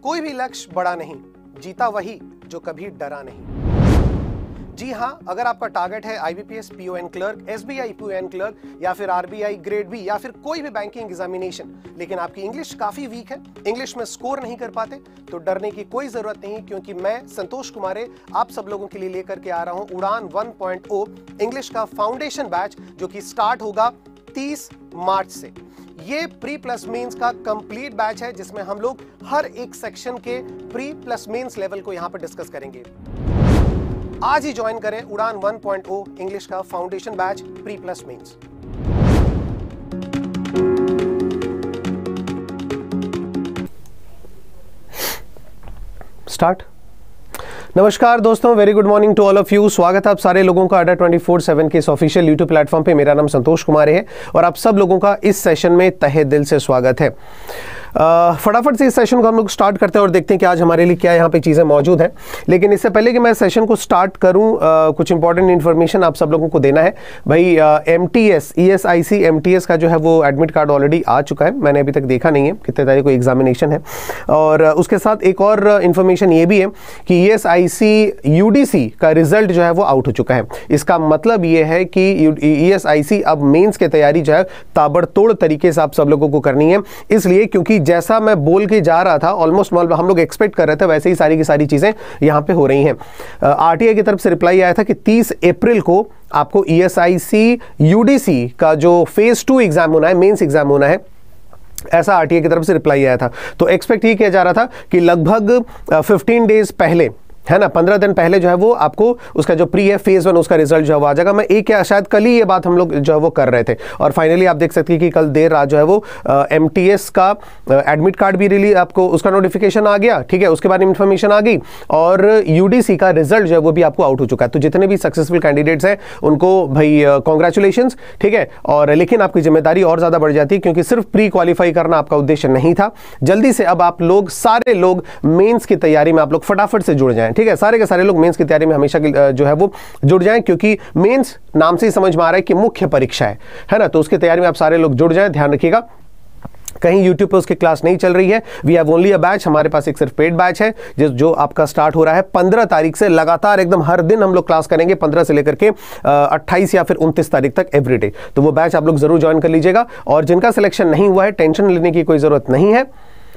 कोई भी लक्ष्य बड़ा नहीं, जीता वही जो कभी डरा नहीं। जी हां, अगर आपका टारगेट है IBPS PO and clerk, SBI PO and clerk या फिर आरबीआई ग्रेड बी या फिर कोई भी बैंकिंग एग्जामिनेशन, लेकिन आपकी इंग्लिश काफी वीक है, इंग्लिश में स्कोर नहीं कर पाते, तो डरने की कोई जरूरत नहीं, क्योंकि मैं संतोष कुमारे आप सब लोगों के लिए लेकर के आ रहा हूं उड़ान 1.0 इंग्लिश का फाउंडेशन बैच, जो कि स्टार्ट होगा 30 मार्च से। ये प्री प्लस मेंस का कंप्लीट बैच है, जिसमें हम लोग हर एक सेक्शन के प्री प्लस मेंस लेवल को यहां पर डिस्कस करेंगे। आज ही ज्वाइन करें उड़ान 1.0 इंग्लिश का foundation batch pre plus mains. Start. नमस्कार दोस्तों, very good morning to all of you. स्वागत है आप सारे लोगों का अड्डा 24/7 के इस ऑफिशियल यूट्यूब प्लेटफॉर्म पे। मेरा नाम संतोष कुमारे है और आप सब लोगों का इस सेशन में तहे दिल से स्वागत है। फटाफट से इस सेशन को हम लोग स्टार्ट करते हैं और देखते हैं कि आज हमारे लिए क्या यहाँ पे चीज़ें मौजूद हैं। लेकिन इससे पहले कि मैं सेशन को स्टार्ट करूँ, कुछ इंपॉर्टेंट इन्फॉर्मेशन आप सब लोगों को देना है। भाई MTS ESIC MTS का जो है वो एडमिट कार्ड ऑलरेडी आ चुका है, मैंने अभी तक देखा नहीं है कितने तारीख को एग्जामिनेशन है। और उसके साथ एक और इन्फॉर्मेशन ये भी है कि ESIC UDC का रिजल्ट जो है वो आउट हो चुका है। इसका मतलब ये है कि ESIC अब मेंस की तैयारी जो है ताबड़तोड़ तरीके से आप सब लोगों को करनी है, इसलिए क्योंकि जैसा मैं बोल के जा रहा था, ऑलमोस्ट हम लोग एक्सपेक्ट कर रहे थे, वैसे ही सारी की सारी चीजें यहां पे हो रही हैं। RTI की तरफ से रिप्लाई आया था कि 30 अप्रैल को आपको ESIC UDC का जो फेज 2 एग्जाम होना है, मेंस एग्जाम होना है, ऐसा RTI की तरफ से रिप्लाई आया था। तो एक्सपेक्ट ये किया जा रहा था कि लगभग 15 डेज पहले, है ना, 15 दिन पहले जो है वो आपको उसका जो प्री है फेज 1 उसका रिजल्ट जो है वो आ जाएगा। मैं एक या शायद कल ही ये बात हम लोग जो है वो कर रहे थे और फाइनली आप देख सकते हैं कि कल देर रात जो है वो MTS का एडमिट कार्ड भी रिलीज, आपको उसका नोटिफिकेशन आ गया, ठीक है, उसके बाद इंफॉर्मेशन आ गई और UDC का रिजल्ट जो है वो भी आपको आउट हो चुका है। तो जितने भी सक्सेसफुल कैंडिडेट्स हैं उनको भाई कॉन्ग्रेचुलेशंस, ठीक है। और लेकिन आपकी जिम्मेदारी और ज़्यादा बढ़ जाती है, क्योंकि सिर्फ प्री क्वालिफाई करना आपका उद्देश्य नहीं था। जल्दी से अब आप लोग सारे लोग मेन्स की तैयारी में आप लोग फटाफट से जुड़ जाएं, ठीक है। सारे के सारे लोग मेंस की तैयारी में हमेशा जो है वो जुड़ जाएं, क्योंकि मेंस नाम से ही समझ में आ रहा है कि मुख्य परीक्षा है ना। तो उसकी तैयारी में आप सारे लोग जुड़ जाएं, ध्यान रखिएगा। कहीं YouTube पे उसकी क्लास नहीं चल रही है, we have only a batch, हमारे पास एक सिर्फ पेड बैच है जो आपका स्टार्ट हो रहा है 15 तारीख से। लगातार एकदम हर दिन हम लोग क्लास करेंगे 15 से लेकर के 28 या फिर 29 तारीख तक एवरीडे। तो वो बैच आप लोग जरूर ज्वाइन कर लीजिएगा। और जिनका सिलेक्शन नहीं हुआ है, टेंशन लेने की कोई जरूरत नहीं है।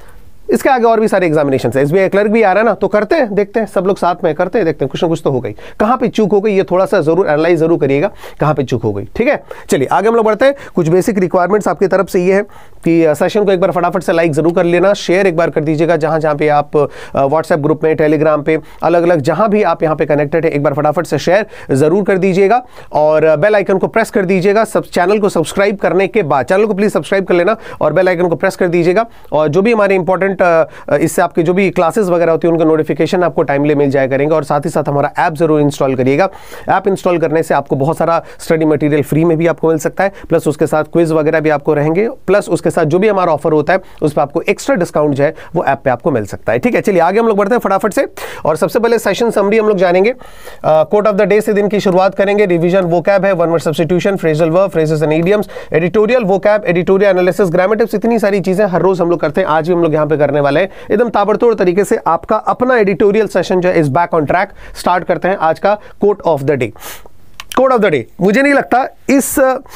इसके आगे और भी सारे एग्जामिनेशन है, SBI क्लर्क भी आ रहा है ना, तो करते हैं, देखते हैं सब लोग साथ में करते हैं, देखते हैं कुछ ना कुछ तो हो गई। कहाँ पे चूक हो गई ये थोड़ा सा जरूर एनालाइज जरूर करिएगा, कहाँ पे चूक हो गई, ठीक है। चलिए आगे हम लोग बढ़ते हैं। कुछ बेसिक रिक्वायरमेंट्स आपकी तरफ से ये है कि सेशन को एक बार फटाफट से लाइक जरूर कर लेना, शेयर एक बार कर दीजिएगा, जहां जहां पे आप व्हाट्सएप ग्रुप में, टेलीग्राम पे, अलग अलग जहां भी आप यहाँ पे कनेक्टेड है, एक बार फटाफट से शेयर जरूर कर दीजिएगा और बेल आइकन को प्रेस कर दीजिएगा। सब चैनल को सब्सक्राइब करने के बाद चैनल को प्लीज सब्सक्राइब कर लेना और बेल आइकन को प्रेस कर दीजिएगा। और जो भी हमारे इंपॉर्टेंट आपके जो भी क्लासेस वगैरह होती है उनका नोटिफिकेशन आपको टाइमली मिल जाया करेंगे। और साथ ही साथ हमारा ऐप जरूर इंस्टॉल करिएगा। ऐप इंस्टॉल करने से आपको बहुत सारा स्टडी मटेरियल फ्री में भी आपको मिल सकता है, प्लस उसके साथ क्विज वगैरह भी आपको रहेंगे, प्लस उसके साथ जो भी हमारा ऑफर होता है उस पर आपको एक्स्ट्रा डिस्काउंट जो है वो ऐप पे आपको मिल सकता है, ठीक है। चलिए आगे हम लोग बढ़ते हैं फटाफट से। और सबसे पहले सेशन समरी हम लोग जानेंगे। कोट ऑफ द डे से दिन की शुरुआत करेंगे। रिवीजन वोकैब है, one word substitution, phrasal verb, phrases and idioms, editorial vocab, editorial analysis, grammar tips, इतनी सारी चीजें हर रोज हम लोग करते हैं। आज भी हम लोग यहाँ पे करने वाले हैं एकदम ताबड़तोड़ तरीके से। आपका अपना एडिटोरियल सेशन जो है is back on track. Start करते हैं आज का quote of the day. Quote of the day, मुझे नहीं लगता इस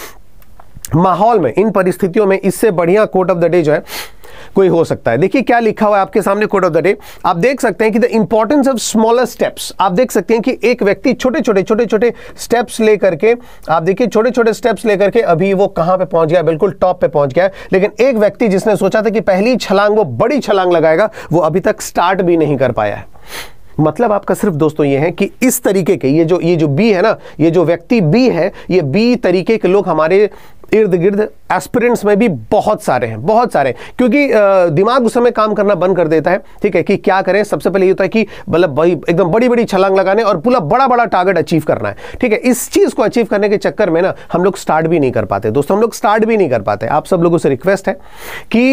माहौल में, इन परिस्थितियों में इससे बढ़िया कोट ऑफ द डे जो है कोई हो सकता है। देखिए क्या लिखा हुआ है आपके सामने कोट ऑफ द डे। आप देख सकते हैं कि the importance of smaller steps. आप देख सकते हैं कि एक व्यक्ति छोटे छोटे स्टेप्स लेकर के, आप देखिए छोटे छोटे स्टेप्स लेकर के अभी वो कहां पे पहुंच गया, बिल्कुल टॉप पे पहुंच गया है। लेकिन एक व्यक्ति जिसने सोचा था कि पहली छलांग वो बड़ी छलांग लगाएगा, वो अभी तक स्टार्ट भी नहीं कर पाया है। मतलब आपका सिर्फ दोस्तों ये है कि इस तरीके के ये जो बी है ना, ये जो व्यक्ति बी है, ये बी तरीके के लोग हमारे इर्द गिर्द एस्पिरेंट्स में भी बहुत सारे हैं, बहुत सारे। क्योंकि दिमाग उस समय काम करना बंद कर देता है, ठीक है, कि क्या करें। सबसे पहले ये होता है कि मतलब एकदम बड़ी बड़ी छलांग लगाने और पूरा बड़ा बड़ा टारगेट अचीव करना है, ठीक है। इस चीज को अचीव करने के चक्कर में ना हम लोग स्टार्ट भी नहीं कर पाते दोस्तों, हम लोग स्टार्ट भी नहीं कर पाते। आप सब लोगों से रिक्वेस्ट है कि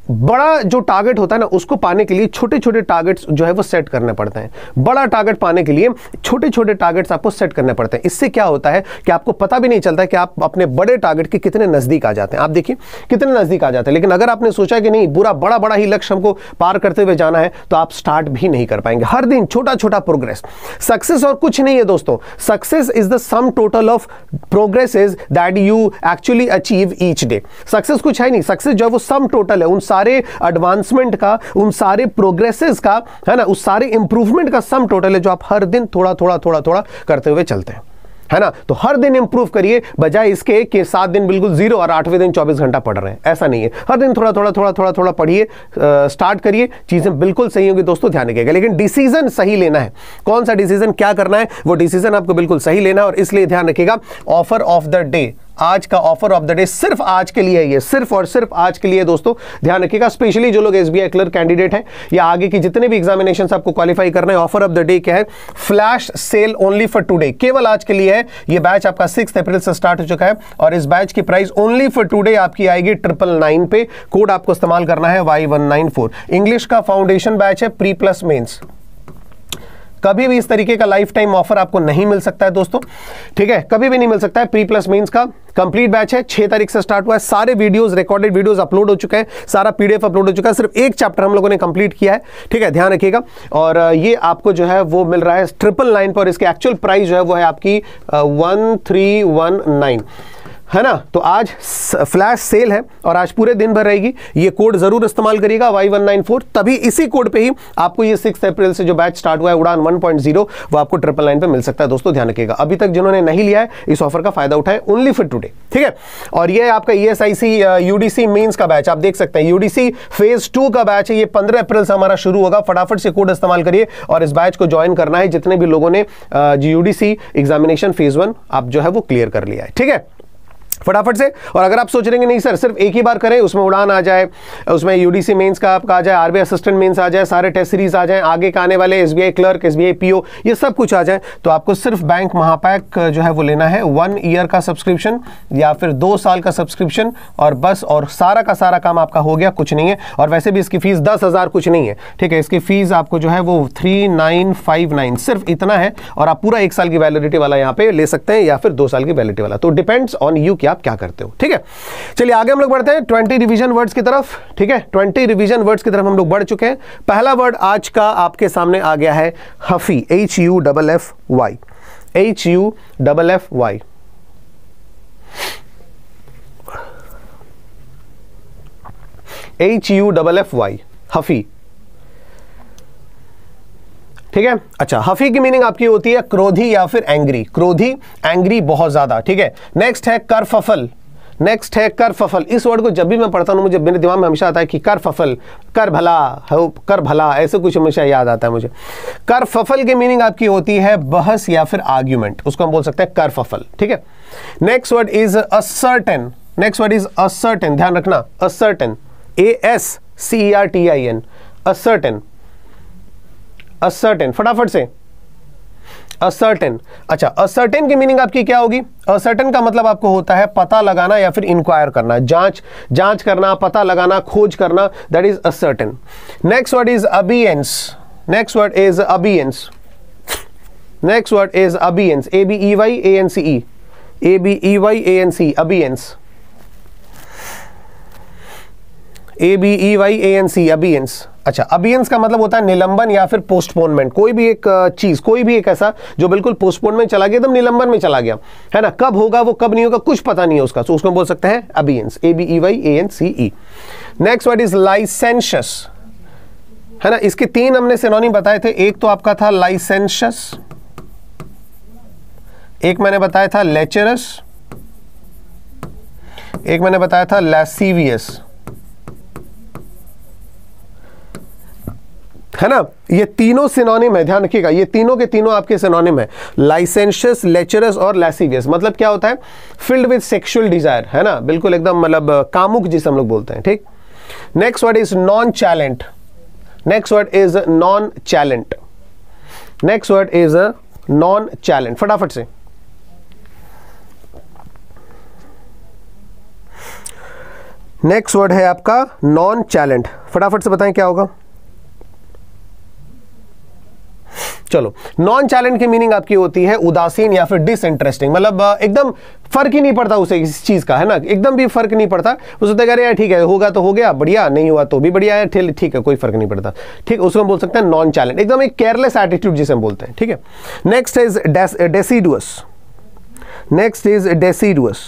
बड़ा जो टारगेट होता है ना, उसको पाने के लिए छोटे छोटे टारगेट्स जो है वो सेट करने पड़ते हैं। बड़ा टारगेट पाने के लिए छोटे छोटे टारगेट्स आपको सेट करने पड़ते हैं। इससे क्या होता है कि आपको पता भी नहीं चलता कि आप अपने बड़े टारगेट के कितने नजदीक आ जाते हैं। आप देखिए कितने नजदीक आ जाते हैं। लेकिन अगर आपने सोचा कि नहीं पूरा बड़ा बड़ा ही लक्ष्य हमको पार करते हुए जाना है, तो आप स्टार्ट भी नहीं कर पाएंगे। हर दिन छोटा छोटा प्रोग्रेस। सक्सेस और कुछ नहीं है दोस्तों, success is the sum total of progresses that you actually achieve each day. Success कुछ है नहीं, सक्सेस जो है वो सम टोटल है उन सारे एडवांसमेंट का, उन सारे प्रोग्रेसेस का, है ना, उस सारे इंप्रूवमेंट का सम टोटल है जो आप हर दिन थोड़ा थोड़ा थोड़ा थोड़ा करते हुए चलते हैं, है ना। तो हर दिन इंप्रूव करिए, बजाय इसके कि 7 दिन बिल्कुल जीरो और 8वें दिन 24 घंटा पढ़ रहे हैं। ऐसा नहीं है, हर दिन थोड़ा थोड़ा थोड़ा थोड़ा थोड़ा पढ़िए, स्टार्ट करिए, चीजें बिल्कुल सही होंगी दोस्तों, ध्यान रखिएगा। लेकिन डिसीजन सही लेना है, कौन सा डिसीजन क्या करना है, वो डिसीजन आपको बिल्कुल सही लेना है। और इसलिए ध्यान रखिएगा, ऑफर ऑफ द डे, आज का ऑफर ऑफ द डे सिर्फ आज के लिए है, ये सिर्फ और सिर्फ आज के लिए दोस्तों, ध्यान रखिएगा। स्पेशली जो लोग एसबीआई क्लर्क कैंडिडेट हैं या आगे की जितने भी एग्जामिनेशन आपको क्वालिफाई करना है, ऑफर ऑफ द डे क्या है, flash sale only for today, केवल आज के लिए है। ये बैच आपका 6 अप्रैल से स्टार्ट हो चुका है और इस बैच की प्राइस ओनली फॉर टुडे आपकी आएगी 999 पे। कोड आपको इस्तेमाल करना है Y194। इंग्लिश का फाउंडेशन बैच है, प्री प्लस मेंस। कभी भी इस तरीके का लाइफ टाइम ऑफर आपको नहीं मिल सकता है दोस्तों, ठीक है, कभी भी नहीं मिल सकता है। प्री प्लस मेंस का कंप्लीट बैच है, 6 तारीख से स्टार्ट हुआ है। सारे वीडियोस, रिकॉर्डेड वीडियोस अपलोड हो चुके हैं, सारा पीडीएफ अपलोड हो चुका है। सिर्फ एक चैप्टर हम लोगों ने कंप्लीट किया है, ठीक है, ध्यान रखिएगा। और ये आपको जो है वो मिल रहा है 999 पर। इसकी एक्चुअल प्राइस जो है वो है आपकी 1319, है ना। तो आज फ्लैश सेल है और आज पूरे दिन भर रहेगी। ये कोड जरूर इस्तेमाल करिएगा Y194, तभी इसी कोड पे ही आपको ये 6 अप्रैल से जो बैच स्टार्ट हुआ है उड़ान 1.0, वो आपको 999 पे मिल सकता है दोस्तों, ध्यान रखिएगा। अभी तक जिन्होंने नहीं लिया है इस ऑफर का फायदा उठाए, ओनली फॉर टुडे, ठीक है। और ये आपका ESIC UDC मेंस का बैच, आप देख सकते हैं UDC फेज 2 का बैच है, ये 15 अप्रैल से हमारा शुरू होगा। फटाफट से कोड इस्तेमाल करिए और इस बैच को ज्वाइन करना है जितने भी लोगों ने UDC एग्जामिनेशन फेज 1 आप जो है वो क्लियर कर लिया है, ठीक है, फटाफट से। और अगर आप सोच रहे हैं नहीं सर सिर्फ एक ही बार करें, उसमें उड़ान आ जाए, उसमें UDC मेंस का आपका आ जाए, RBI असिस्टेंट मेंस आ जाए, सारे टेस्ट सीरीज आ जाए, आगे का आने वाले SBI क्लर्क, SBI PO, ये सब कुछ आ जाए, तो आपको सिर्फ बैंक महापैक जो है वो लेना है 1 ईयर का सब्सक्रिप्शन या फिर 2 साल का सब्सक्रिप्शन, और बस, और सारा का सारा काम आपका हो गया, कुछ नहीं है। और वैसे भी इसकी फीस 10,000 कुछ नहीं है, ठीक है, इसकी फीस आपको जो है वो 3959 सिर्फ इतना है। और आप पूरा 1 साल की वैलिडिटी वाला यहाँ पे ले सकते हैं या फिर 2 साल की वैलिडिटी वाला, तो डिपेंड्स ऑन यू कि आप क्या करते हो, ठीक है। चलिए आगे हम लोग बढ़ते हैं 20 रिवीजन वर्ड्स की तरफ, ठीक है। 20 रिवीजन वर्ड्स की तरफ हम लोग बढ़ चुके हैं। पहला वर्ड आज का आपके सामने आ गया है हफी, HUFFY, HUFFY। HUFFY, हफी, ठीक है। अच्छा, हफी की मीनिंग आपकी होती है क्रोधी या फिर एंग्री, क्रोधी, एंग्री, बहुत ज्यादा, ठीक है। नेक्स्ट है करफफल, नेक्स्ट है करफफल। इस वर्ड को जब भी मैं पढ़ता हूं मुझे मेरे दिमाग में हमेशा आता है कि करफफल, कर भला, कर भला, ऐसे कुछ हमेशा याद आता है मुझे। करफफल की मीनिंग आपकी होती है बहस या फिर आर्ग्यूमेंट, उसको हम बोल सकते हैं करफफल, ठीक है। Next word is ascertain, next word is ascertain, ध्यान रखना, असर्टेन, ASCERTIN, असर्टेन, असर्टेन, फटाफट से, असर्टेन। अच्छा, असर्टेन की मीनिंग आपकी क्या होगी? असर्टेन का मतलब आपको होता है पता लगाना या फिर इंक्वायर करना, जांच करना, पता लगाना, खोज करना, that is ascertain. Next word is abeyance, next word is abeyance, next word is abeyance, ABEYANCE, ABEYANCE, abeyance, ABEYANCE, abeyance. अच्छा, अबियंस का मतलब होता है निलंबन या फिर पोस्टपोनमेंट, कोई भी एक चीज, कोई भी एक ऐसा जो बिल्कुल पोस्टपोनमेंट चला गया, एकदम निलंबन में चला गया, है ना, कब होगा वो कब नहीं होगा कुछ पता नहीं है उसका, तो उसको बोल सकते हैं abeyance, ABEYANCE। Next word is licentious, है ना। इसके 3 हमने सिनोनिम बताए थे, एक तो आपका था लाइसेंशियस, एक मैंने बताया था लेचरस, एक मैंने बताया था लैसिवियस, है ना। ये तीनों सिनोनिम है, ध्यान रखिएगा, ये तीनों के तीनों आपके सिनोनिम है, लाइसेंशियस, लेचरस और लैसिवियस। मतलब क्या होता है? फिल्ड विद सेक्सुअल डिजायर, है ना, बिल्कुल एकदम मतलब कामुक जिसे हम लोग बोलते हैं, ठीक। Next word is nonchalant, next word is nonchalant, next word is nonchalant, फटाफट से। नेक्स्ट वर्ड है आपका नॉन चैलेंट। फटाफट से बताएं क्या होगा। चलो, नॉन चैलेंट की मीनिंग आपकी होती है उदासीन या फिर डिसइंटरेस्टिंग, मतलब एकदम फर्क ही नहीं पड़ता उसे इस चीज का, है ना, एकदम भी फर्क नहीं पड़ता उसे। तो कह रहे हैं ठीक है, होगा तो हो गया बढ़िया, नहीं हुआ तो भी बढ़िया है, ठीक है, कोई फर्क नहीं पड़ता, ठीक, उसको हम बोल सकते हैं नॉन चैलेंट, एकदम एक केयरलेस एटीट्यूड जिसे हम बोलते हैं, ठीक है। Next is deciduous. Next is deciduous.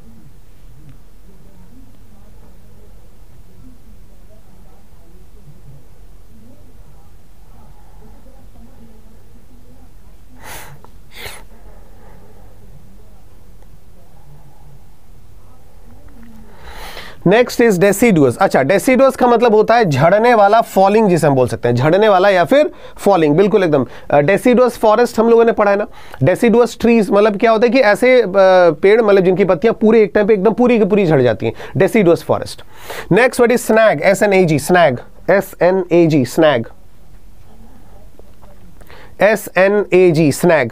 Next is deciduous. अच्छा, डेसिडुअस का मतलब होता है झड़ने वाला, फॉलिंग जिसे हम बोल सकते हैं, झड़ने वाला या फिर फॉलिंग, बिल्कुल एकदम। डेसिडुअस फॉरेस्ट हम लोगों ने पढ़ा है ना। डेसिडुअस ट्रीज मतलब क्या होता है कि ऐसे पेड़ मतलब जिनकी पत्तियां पूरे एक टाइम पे एकदम पूरी की पूरी झड़ जाती हैं, deciduous forest. Next word is snag, SNAG, snag, SNAG, snag, SNAG, snag.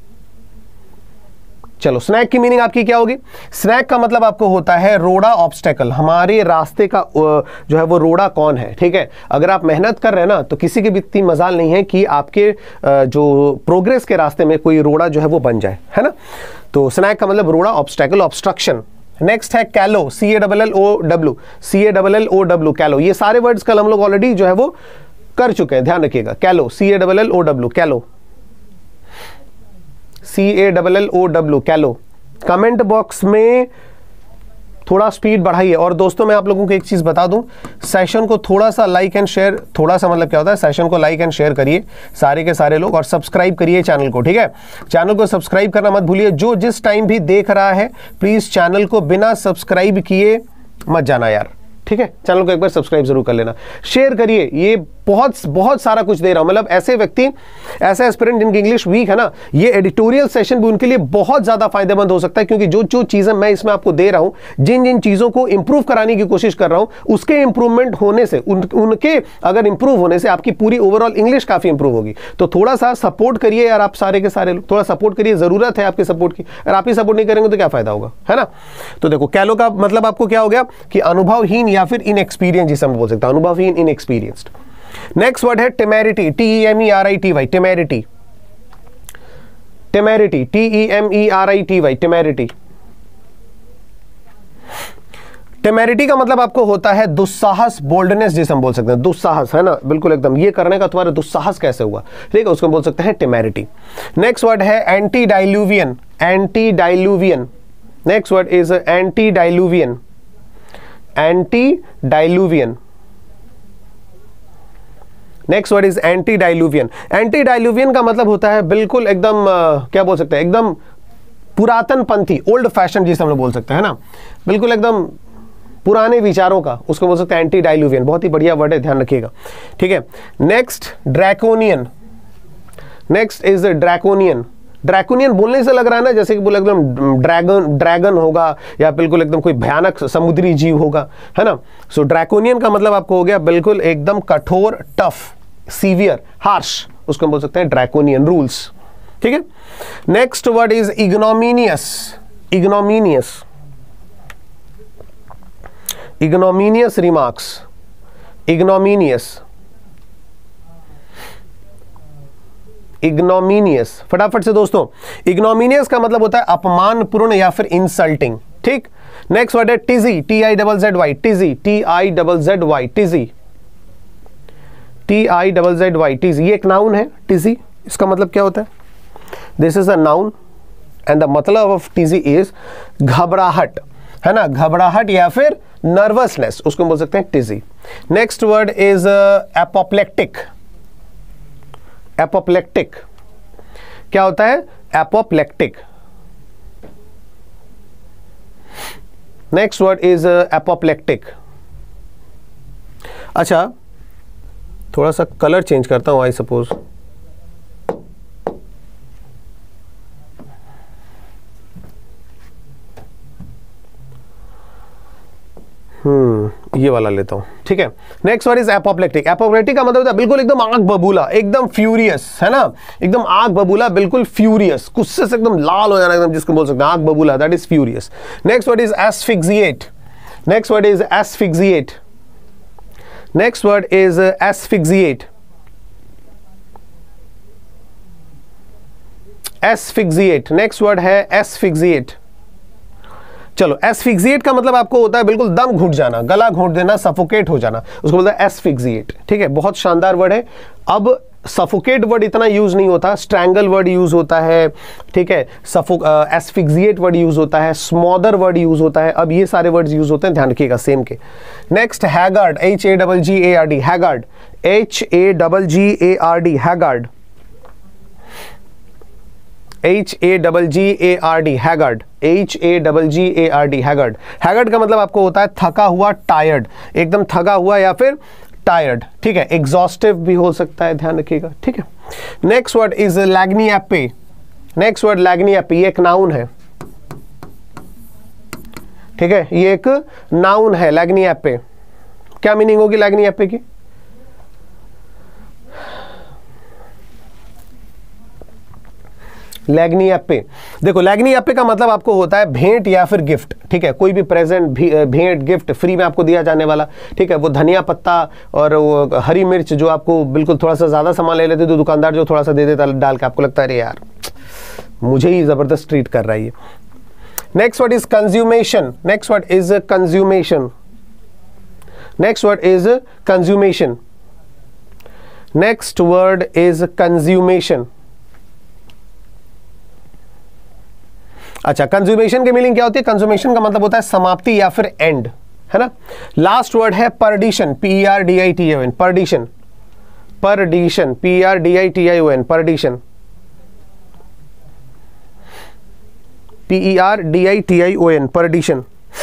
चलो, स्नैग की मीनिंग आपकी क्या होगी। स्नैग का मतलब आपको होता है रोड़ा, ऑब्स्टेकल, हमारे रास्ते का जो है वो रोड़ा कौन है, ठीक है। अगर आप मेहनत कर रहे हैं ना तो किसी की भी इतनी मजाल नहीं है कि आपके जो प्रोग्रेस के रास्ते में कोई रोड़ा जो है वो बन जाए, है ना। तो स्नैग का मतलब रोड़ा, ऑब्स्टेकल, ऑब्स्ट्रक्शन। नेक्स्ट है कैलो, CALLOW, CALLOW, कैलो। ये सारे वर्ड्स कल हम लोग ऑलरेडी जो है वो कर चुके हैं, ध्यान रखिएगा। कैलो, CALLOW, कैलो, CALLOW, कैलो। कमेंट बॉक्स में थोड़ा स्पीड बढ़ाइए। और दोस्तों, मैं आप लोगों को एक चीज बता दूं, सेशन को थोड़ा सा लाइक एंड शेयर, थोड़ा सा मतलब क्या होता है, सेशन को लाइक एंड शेयर करिए सारे के सारे लोग, और सब्सक्राइब करिए चैनल को, ठीक है। चैनल को सब्सक्राइब करना मत भूलिए। जो जिस टाइम भी देख रहा है प्लीज चैनल को बिना सब्सक्राइब किए मत जाना यार, ठीक है। चैनल को एक बार सब्सक्राइब जरूर कर लेना, शेयर करिए। ये बहुत सारा कुछ दे रहा हूं, मतलब ऐसे व्यक्ति, ऐसे एस्पिरेंट जिनकी इंग्लिश वीक है ना, ये एडिटोरियल सेशन भी उनके लिए बहुत ज्यादा फायदेमंद हो सकता है, क्योंकि जो जो चीजें मैं इसमें आपको दे रहा हूं, जिन जिन चीजों को इंप्रूव कराने की कोशिश कर रहा हूं, उसके इंप्रूवमेंट होने से, उनके अगर इंप्रूव होने से आपकी पूरी ओवरऑल इंग्लिश काफी इंप्रूव होगी। तो थोड़ा सा सपोर्ट करिए यार, आप सारे के सारे लोग थोड़ा सपोर्ट करिए, जरूरत है आपके सपोर्ट की। अगर आप ही सपोर्ट नहीं करेंगे तो क्या फायदा होगा, है ना। तो देखो, कैलो का मतलब आपको क्या हो गया कि अनुभवहीन या फिर इनएक्सपीरियंस जिसे हम बोल सकते हैं, अनुभवहीन, इनएक्सपीरियंस्ड। नेक्स्ट वर्ड है temerity, TEMERITY, temerity, temerity, TEMERITY, temerity. Temerity का मतलब आपको होता है दुस्साहस, बोल्डनेस जिसे हम बोल सकते हैं, दुस्साहस, है ना, बिल्कुल एकदम, ये करने का तुम्हारा दुस्साहस कैसे हुआ, ठीक है, उसको बोल सकते हैं टेमेरिटी। नेक्स्ट वर्ड है antediluvian, antediluvian. Next word is antediluvian, antediluvian. Next word is antediluvian. Antediluvian का मतलब होता है बिल्कुल एकदम क्या बोल सकते हैं, एकदम पुरातन पंथी, ओल्ड फैशन जिसे हम लोग बोल सकते हैं, है ना, बिल्कुल एकदम पुराने विचारों का, उसको बोल सकते हैं एंटीडाइल्यूवियन। बहुत ही बढ़िया वर्ड है, ध्यान रखिएगा, ठीक है। Next draconian, next is draconian. Draconian बोलने से लग रहा है ना जैसे कि बोले एकदम ड्रैगन होगा या बिल्कुल एकदम कोई भयानक समुद्री जीव होगा, है ना। सो ड्रैकोनियन का मतलब आपको हो गया बिल्कुल एकदम कठोर, टफ, सीवियर, हार्श, उसको हम बोल सकते हैं ड्रैकोनियन रूल्स, ठीक है। Next word is ignominious, ignominious, ignominious remarks, ignominious, ignominious. फटाफट से दोस्तों, इग्नोमिनियस का मतलब होता है अपमानपूर्ण या फिर इंसल्टिंग, ठीक। नेक्स्ट वर्ड है टिजी, TIZZY, टिजी, TIZZY, टिजी, TIZZY, टिजी। ये एक नाउन है टिजी, इसका मतलब क्या होता है, this is a noun and the मतलब ऑफ टिजी इज घबराहट, है ना, घबराहट या फिर नर्वसनेस, उसको बोल सकते हैं tizzy. Next word is apoplectic, apoplectic. क्या होता है, apoplectic. Next word is apoplectic. अच्छा, थोड़ा सा कलर चेंज करता हूं, आई सपोज ये वाला लेता हूं, ठीक है। Next word is apoplectic. Apoplectic का मतलब होता है बिल्कुल एकदम आग बबूला, एकदम फ्यूरियस, है ना, एकदम आग बबूला, बिल्कुल फ्यूरियस, गुस्से से एकदम लाल हो जाना, एकदम जिसको बोल सकते हैं आग बबूला, that is furious. Next word is asphyxiate, next word is asphyxiate, next word is asphyxiate, asphyxiate, next word है एस्फिक्सिएट। चलो, एस्फिक्सिएट का मतलब आपको होता है बिल्कुल दम घुट जाना, गला घोट देना, सफोकेट हो जाना, उसको बोलता है एस्फिक्सिएट। ठीक है, बहुत शानदार वर्ड है। अब सफोकेट वर्ड इतना यूज नहीं होता, स्ट्रैंगल वर्ड यूज होता है, ठीक है, एस्फिक्सिएट वर्ड यूज होता है, स्मॉदर वर्ड यूज होता है। अब ये सारे वर्ड्स यूज होते हैं, ध्यान रखिएगा सेम के। Next haggard, HAGGARD, haggard, HAGGARD, haggard, HAGGARD, haggard, HAGGARD, haggard. Haggard का मतलब आपको होता है थका हुआ, टायर्ड, एकदम थका हुआ या फिर टायर्ड। ठीक है, एग्जॉस्टिव भी हो सकता है, ध्यान रखिएगा। ठीक है, next word is lagniappe, next word lagniappe, ये एक नाउन है। ठीक है, ये एक नाउन है लैग्नियापे। क्या मीनिंग होगी लैग्नियापे की? लैग्नियापे, देखो लैग्नियापे का मतलब आपको होता है भेंट या फिर गिफ्ट। ठीक है, कोई भी प्रेजेंट, भेंट, गिफ्ट फ्री में आपको दिया जाने वाला। ठीक है, वो धनिया पत्ता और वो हरी मिर्च जो आपको बिल्कुल थोड़ा सा ज्यादा सामान ले लेते तो दुकानदार जो थोड़ा सा दे देता डाल के, आपको लगता है अरे यार मुझे ही जबरदस्त ट्रीट कर रहा है ये। Next word is consummation, next word is consummation, next word is consummation, next word is consummation. अच्छा, कंज्यूमेशन की मीनिंग क्या होती है? कंज्यूमेशन का मतलब होता है समाप्ति या फिर एंड, है ना। लास्ट वर्ड है perdition, PERDITION, perdition, perdition, PERDITION, perdition, PERDITION, perdition.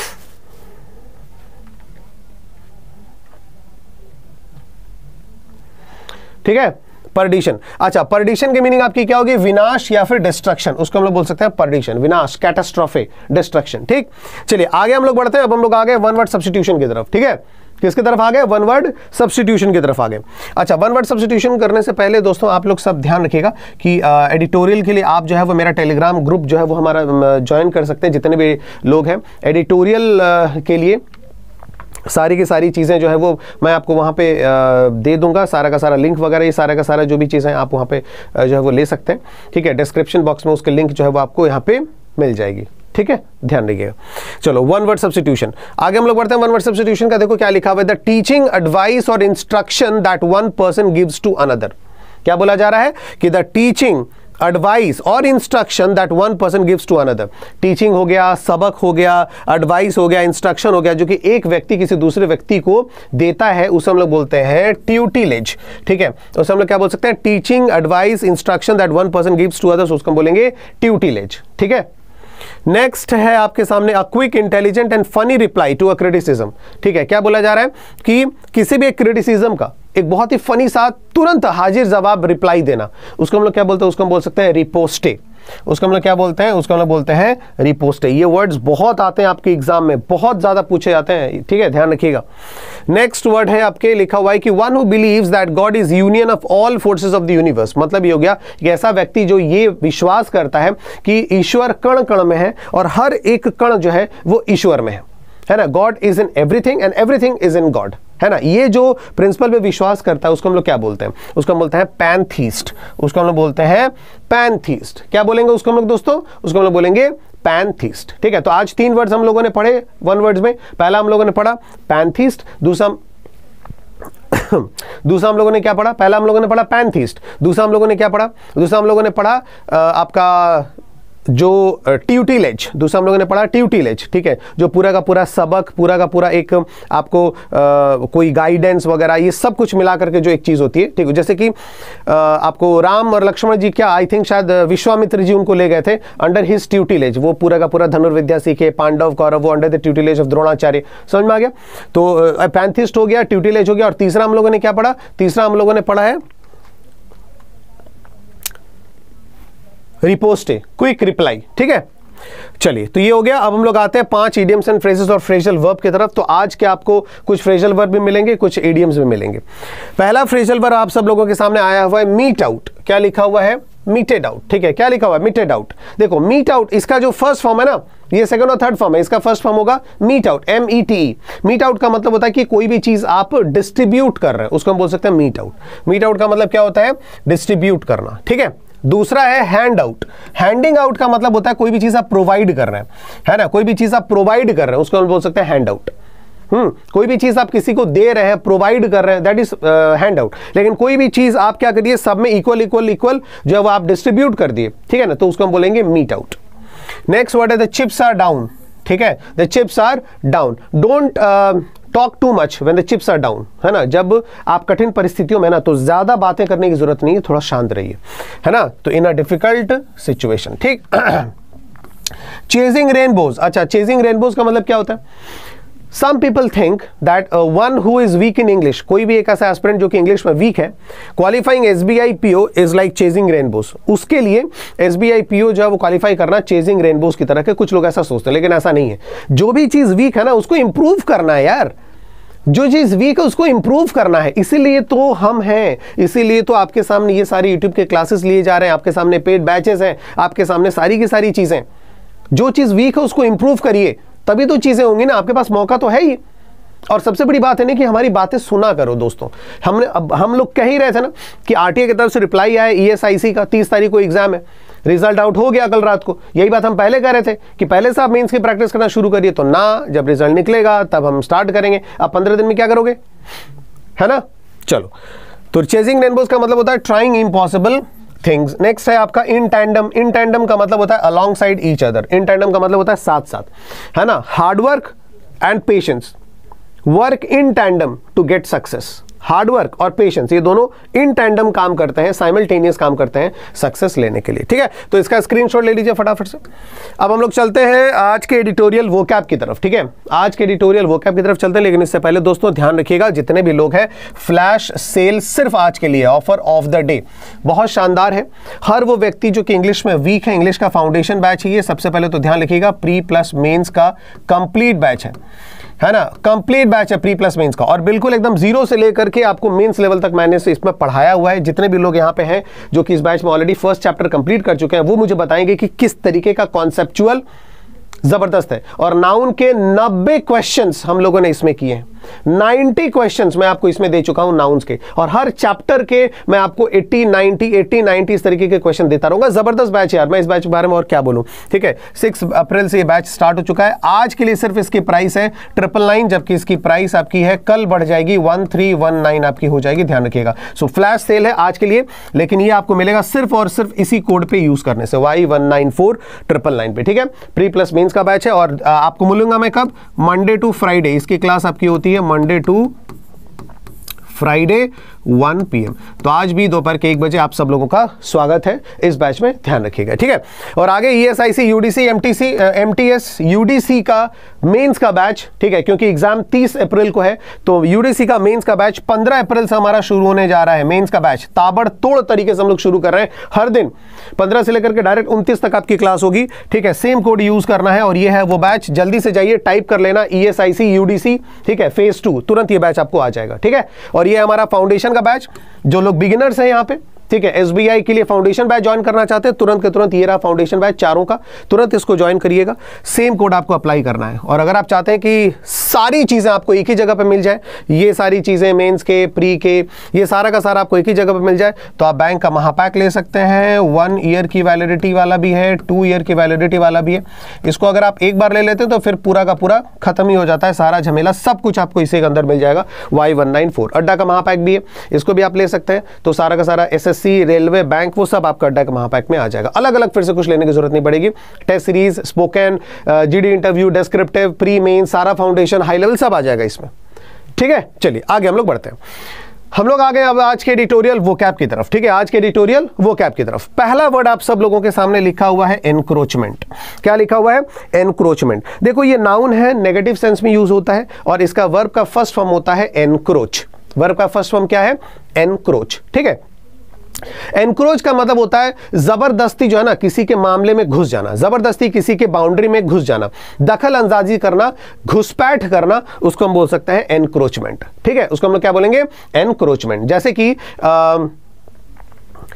ठीक है, परडिशन। अच्छा, परडिशन की मीनिंग आपकी क्या होगी? विनाश या फिर डिस्ट्रक्शन, उसको हम लोग बोल सकते हैं परडिशन, विनाश, कैटास्ट्रोफे, डिस्ट्रक्शन। ठीक, चलिए आगे हम लोग बढ़ते हैं। अब हम लोग आ गए वन वर्ड सब्स्टिट्यूशन की तरफ। ठीक है, किसकी तरफ आ गए? वन वर्ड सब्स्टिट्यूशन की तरफ आ गए। अच्छा, वन वर्ड सब्स्टिट्यूशन करने से पहले दोस्तों आप लोग सब ध्यान रखिएगा कि एडिटोरियल के लिए आप जो है वो मेरा टेलीग्राम ग्रुप जो है वो हमारा ज्वाइन कर सकते हैं, जितने भी लोग हैं। एडिटोरियल के लिए सारी की सारी चीज़ें जो है वो मैं आपको वहाँ पे दे दूंगा, सारा का सारा लिंक वगैरह, ये सारा का सारा जो भी चीज़ें आप वहाँ पे जो है वो ले सकते हैं। ठीक है, डिस्क्रिप्शन बॉक्स में उसके लिंक जो है वो आपको यहाँ पे मिल जाएगी। ठीक है, ध्यान रखिएगा। चलो, वन वर्ड सब्स्टिट्यूशन आगे हम लोग बढ़ते हैं। वन वर्ड सब्स्टिट्यूशन का देखो क्या लिखा हुआ है, द टीचिंग एडवाइस और instruction that one person gives to another. क्या बोला जा रहा है कि द टीचिंग, एडवाइस और instruction that one person gives to another. Teaching हो गया, सबक हो गया, एडवाइस हो गया, इंस्ट्रक्शन हो गया, जो कि एक व्यक्ति किसी दूसरे व्यक्ति को देता है, उसे हम लोग बोलते हैं ट्यूटिलेज। ठीक है, उसे हम लोग क्या बोल सकते हैं? Teaching, advice, instruction that one person gives to others, उसको हम बोलेंगे ट्यूटिलेज। ठीक है, नेक्स्ट है आपके सामने a quick, intelligent and funny reply to a criticism. ठीक है, क्या बोला जा रहा है कि किसी भी एक क्रिटिसिज्म का एक बहुत ही फनी सा तुरंत हाजिर जवाब रिप्लाई देना, उसको हम लोग क्या बोलते हैं? उसको हम बोल सकते हैं रिपोस्टे। उसको हम लोग क्या बोलते हैं? उसको हम लोग बोलते हैं रिपोस्टे। ये वर्ड्स बहुत आते हैं आपके एग्जाम में, बहुत ज्यादा पूछे जाते हैं। ठीक है, ध्यान रखिएगा। नेक्स्ट वर्ड है आपके लिखा हुआ है कि one who believes that God is union of all forces of the universe. मतलब ये हो गया कि ऐसा व्यक्ति जो ये विश्वास करता है कि ईश्वर कण कण में है और हर एक कण जो है वो ईश्वर में है ना। God is in everything and everything is in God, है ना। ये जो प्रिंसिपल पे विश्वास करता है उसको हम लोग क्या बोलते हैं? उसको हम बोलते हैं पैंथीस्ट। उसको हम लोग बोलते हैं पैंथीस्ट। क्या बोलेंगे उसको हम लोग दोस्तों? उसको हम लोग बोलेंगे पैंथीस्ट। ठीक है, तो आज 3 वर्ड्स हम लोगों ने पढ़े वन वर्ड्स में। पहला हम लोगों ने पढ़ा पैंथीस्ट, दूसरा हम लोगों ने क्या पढ़ा? पहला हम लोगों ने पढ़ा पैंथीस्ट, दूसरा हम लोगों ने क्या पढ़ा? दूसरा हम लोगों ने पढ़ा आपका जो ट्यूटिलेज, दूसरा हम लोगों ने पढ़ा ट्यूटिलेज। ठीक है, जो पूरा का पूरा सबक, पूरा का पूरा एक आपको कोई गाइडेंस वगैरह, ये सब कुछ मिला करके जो एक चीज होती है। ठीक है, जैसे कि आपको राम और लक्ष्मण जी, क्या आई थिंक शायद विश्वामित्र जी उनको ले गए थे अंडर हिज ट्यूटिलेज, वो पूरा का पूरा धनुर्विद्या सीखे। पांडव कौरव वो under the tutelage of Dronacharya. समझ में आ गया? तो पैंथिस्ट हो गया, ट्यूटिलेज हो गया, और तीसरा हम लोगों ने क्या पढ़ा? तीसरा हम लोगों ने पढ़ा है रिपोस्टे, क्विक रिप्लाई। ठीक है, चलिए तो ये हो गया। अब हम लोग आते हैं 5 इडियम्स एंड फ्रेजेस और फ्रेजल वर्ब की तरफ। तो आज के आपको कुछ फ्रेजल वर्ब भी मिलेंगे, कुछ इडियम्स भी मिलेंगे। पहला फ्रेजल वर्ब आप सब लोगों के सामने आया हुआ है मीट आउट। क्या लिखा हुआ है? Meted out. ठीक है, क्या लिखा हुआ है? Meted out. देखो मीट आउट, इसका जो फर्स्ट फॉर्म है ना, ये सेकंड और थर्ड फॉर्म है, इसका फर्स्ट फॉर्म होगा mete out, METE। Mete out का मतलब होता है कि कोई भी चीज आप डिस्ट्रीब्यूट कर रहे हैं, उसको हम बोल सकते हैं मीट आउट। मीट आउट का मतलब क्या होता है? डिस्ट्रीब्यूट करना, ठीक है। दूसरा है हैंड आउट। हैंडिंग आउट का मतलब होता है कोई भी चीज आप प्रोवाइड कर रहे हैं, है ना, कोई भी चीज आप प्रोवाइड कर रहे हैं, उसको हम बोल सकते हैं हैंड आउट। कोई भी चीज आप किसी को दे रहे हैं, प्रोवाइड कर रहे हैं, दैट इज हैंड आउट। लेकिन कोई भी चीज आप क्या करिए, सब में इक्वल इक्वल इक्वल जो है आप डिस्ट्रीब्यूट कर दिए, ठीक है ना, तो उसको हम बोलेंगे मीट आउट। नेक्स्ट वर्ड है द चिप्स आर डाउन, ठीक है, the chips are down. Don't talk too much when the chips are down, है ना, जब आप कठिन परिस्थितियों में ना, तो ज्यादा बातें करने की जरूरत नहीं है, थोड़ा शांत रहिए, है ना, तो इन अ डिफिकल्ट सिचुएशन, ठीक। चेजिंग रेनबोज, अच्छा, चेजिंग रेनबोज का मतलब क्या होता है? Some people think that one who is weak in English, कोई भी एक ऐसा एस्पिरेंट जो कि इंग्लिश में वीक है, qualifying SBI PO is like chasing rainbows, उसके लिए SBI PO जो है वो क्वालिफाई करना चेजिंग रेनबोज की तरह के, कुछ लोग ऐसा सोचते हैं, लेकिन ऐसा नहीं है। जो भी चीज वीक है ना, उसको इंप्रूव करना है यार, जो चीज वीक है उसको इंप्रूव करना है, इसीलिए तो हम हैं, इसीलिए तो आपके सामने ये सारी यूट्यूब के क्लासेस लिए जा रहे हैं, आपके सामने पेड बैचेस हैं, आपके सामने सारी की सारी चीजें। जो चीज वीक है उसको इंप्रूव करिए, तभी तो चीजें होंगी ना, आपके पास मौका तो है ही। और सबसे बड़ी बात है ना कि हमारी बातें सुना करो दोस्तों। हम लोग कह ही रहे थे ना कि RTA की तरफ से रिप्लाई आया ESIC का, 30 तारीख को एग्जाम है, रिजल्ट आउट हो गया कल रात को। यही बात हम पहले कह रहे थे कि पहले से आप मेंस की प्रैक्टिस करना शुरू करिए, तो ना, जब रिजल्ट निकलेगा तब हम स्टार्ट करेंगे। अब 15 दिन में क्या करोगे, है ना। चलो, तो चेजिंग रेनबोज का मतलब होता है ट्राइंग इम्पॉसिबल थिंग्स। नेक्स्ट है आपका इन टैंडम। इन टैंडम का मतलब होता है alongside each other. In tandem का मतलब होता है साथ साथ, है ना। Hard work and patience, work in tandem to get success. Hard work और पेशेंस, ये दोनों इन टैंडम काम करते हैं, साइमल्टेनियस काम करते हैं सक्सेस लेने के लिए, ठीक है। तो इसका स्क्रीनशॉट ले लीजिए फटाफट से। अब हम लोग चलते हैं आज के एडिटोरियल वोकैब की तरफ, ठीक है। आज के एडिटोरियल वोकैब की तरफ चलते हैं, लेकिन इससे पहले दोस्तों ध्यान रखिएगा, जितने भी लोग हैं, फ्लैश सेल सिर्फ आज के लिए, ऑफर ऑफ द डे बहुत शानदार है। हर वो व्यक्ति जो कि इंग्लिश में वीक है, इंग्लिश का फाउंडेशन बैच है ये, सबसे पहले तो ध्यान रखिएगा, प्री प्लस मेंस का कंप्लीट बैच है ना, कंप्लीट बैच है प्री प्लस मेंस का, और बिल्कुल एकदम जीरो से लेकर के आपको मेंस लेवल तक मैंने इसमें पढ़ाया हुआ है। जितने भी लोग यहाँ पे हैं जो कि इस बैच में ऑलरेडी फर्स्ट चैप्टर कंप्लीट कर चुके हैं, वो मुझे बताएंगे कि किस तरीके का कॉन्सेप्चुअल जबरदस्त है। और नाउन के 90 क्वेश्चंस हम लोगों ने इसमें किए हैं, 90 क्वेश्चंस मैं आपको इसमें दे चुका हूं नाउन्स के, और हर चैप्टर के मैं आपको 80 90 इस तरीके के क्वेश्चन देता रहूंगा। जबरदस्त बैच है यार, मैं इस बैच के बारे में और क्या बोलूं, ठीक है। 6 अप्रैल से ये बैच स्टार्ट हो चुका है। आज के लिए सिर्फ इसकी प्राइस है 999, जबकि इसकी प्राइस आपकी है, कल बढ़ जाएगी 1319 आपकी हो जाएगी, ध्यान रखिएगा। सो फ्लैश सेल है आज के लिए, लेकिन ये आपको मिलेगा सिर्फ और सिर्फ इसी कोड पे यूज करने से, Y194999 पे, ठीक है। प्री प्लस मेंस का बैच है, और आपको मिलूंगा मैं कब, मंडे टू फ्राइडे। इसकी क्लास आपकी होती है मंडे टू फ्राइडे 1 PM। तो आज भी दोपहर के 1 बजे आप सब लोगों का स्वागत है इस बैच में, ध्यान रखिएगा, ठीक है। और आगे ESIC UDC MTS UDC का मेंस का बैच, ठीक है, क्योंकि एग्जाम 30 अप्रैल को है, तो UDC का मेंस का बैच 15 अप्रैल से हमारा शुरू होने जा रहा है। मेंस का बैच ताबड़तोड़ तरीके से हम लोग शुरू कर रहे हैं, हर दिन 15 से लेकर के डायरेक्ट 29 तक आपकी क्लास होगी, ठीक है। सेम कोड यूज करना है, और ये है वो बैच, जल्दी से जाइए, टाइप कर लेना ESIC UDC, ठीक है, फेज 2, तुरंत ये बैच आपको आ जाएगा, ठीक है। और ये हमारा फाउंडेशन का बैच, जो लोग बिगिनर्स हैं यहाँ पे, ठीक है, SBI के लिए फाउंडेशन बैच ज्वाइन करना चाहते हैं, तुरंत के तुरंत ये रहा फाउंडेशन बैच चारों का, तुरंत इसको ज्वाइन करिएगा। सेम कोड आपको अप्लाई करना है। और अगर आप चाहते हैं कि सारी चीजें आपको एक ही जगह पे मिल जाए, ये सारी चीजें मेंस के, प्री के, ये सारा का सारा आपको एक ही जगह पे मिल जाए, तो आप बैंक का महापैक ले सकते हैं। 1 ईयर की वैलिडिटी वाला भी है, 2 ईयर की वैलिडिटी वाला भी है। इसको अगर आप एक बार ले लेते हैं तो फिर पूरा का पूरा खत्म ही हो जाता है, सारा झमेला, सब कुछ आपको इसी के अंदर मिल जाएगा। Y194 अड्डा का महापैक भी है, इसको भी आप ले सकते हैं। तो सारा का सारा SSC, रेलवे, बैंक, वो सब आपका अड्डा के महापैक में आ जाएगा। अलग अलग फिर से कुछ लेने की जरूरत नहीं पड़ेगी। Test series, spoken, GD interview, descriptive, pre main, सारा फाउंडेशन, हाई लेवल सब आ जाएगा इसमें, ठीक है। चलिए आगे हम लोग बढ़ते हैं। हम लोग आ गए अब आज के एडिटोरियल वोकैब की तरफ, ठीक है। आज के एडिटोरियल वोकैब की तरफ पहला वर्ड आप सब लोगों के सामने लिखा हुआ है एनक्रोचमेंट। क्या लिखा हुआ है? एनक्रोचमेंट। देखो ये नाउन है, नेगेटिव सेंस में यूज होता है, और इसका वर्ब का फर्स्ट फॉर्म होता है एनक्रोच। वर्ब का फर्स्ट फॉर्म क्या है? एनक्रोच, ठीक है। एनक्रोच का मतलब होता है जबरदस्ती जो है ना, किसी के मामले में घुस जाना, जबरदस्ती किसी के बाउंड्री में घुस जाना, दखल अंदाजी करना, घुसपैठ करना, उसको हम बोल सकते हैं एनक्रोचमेंट, ठीक है। उसको हम लोग क्या बोलेंगे? एनक्रोचमेंट। जैसे कि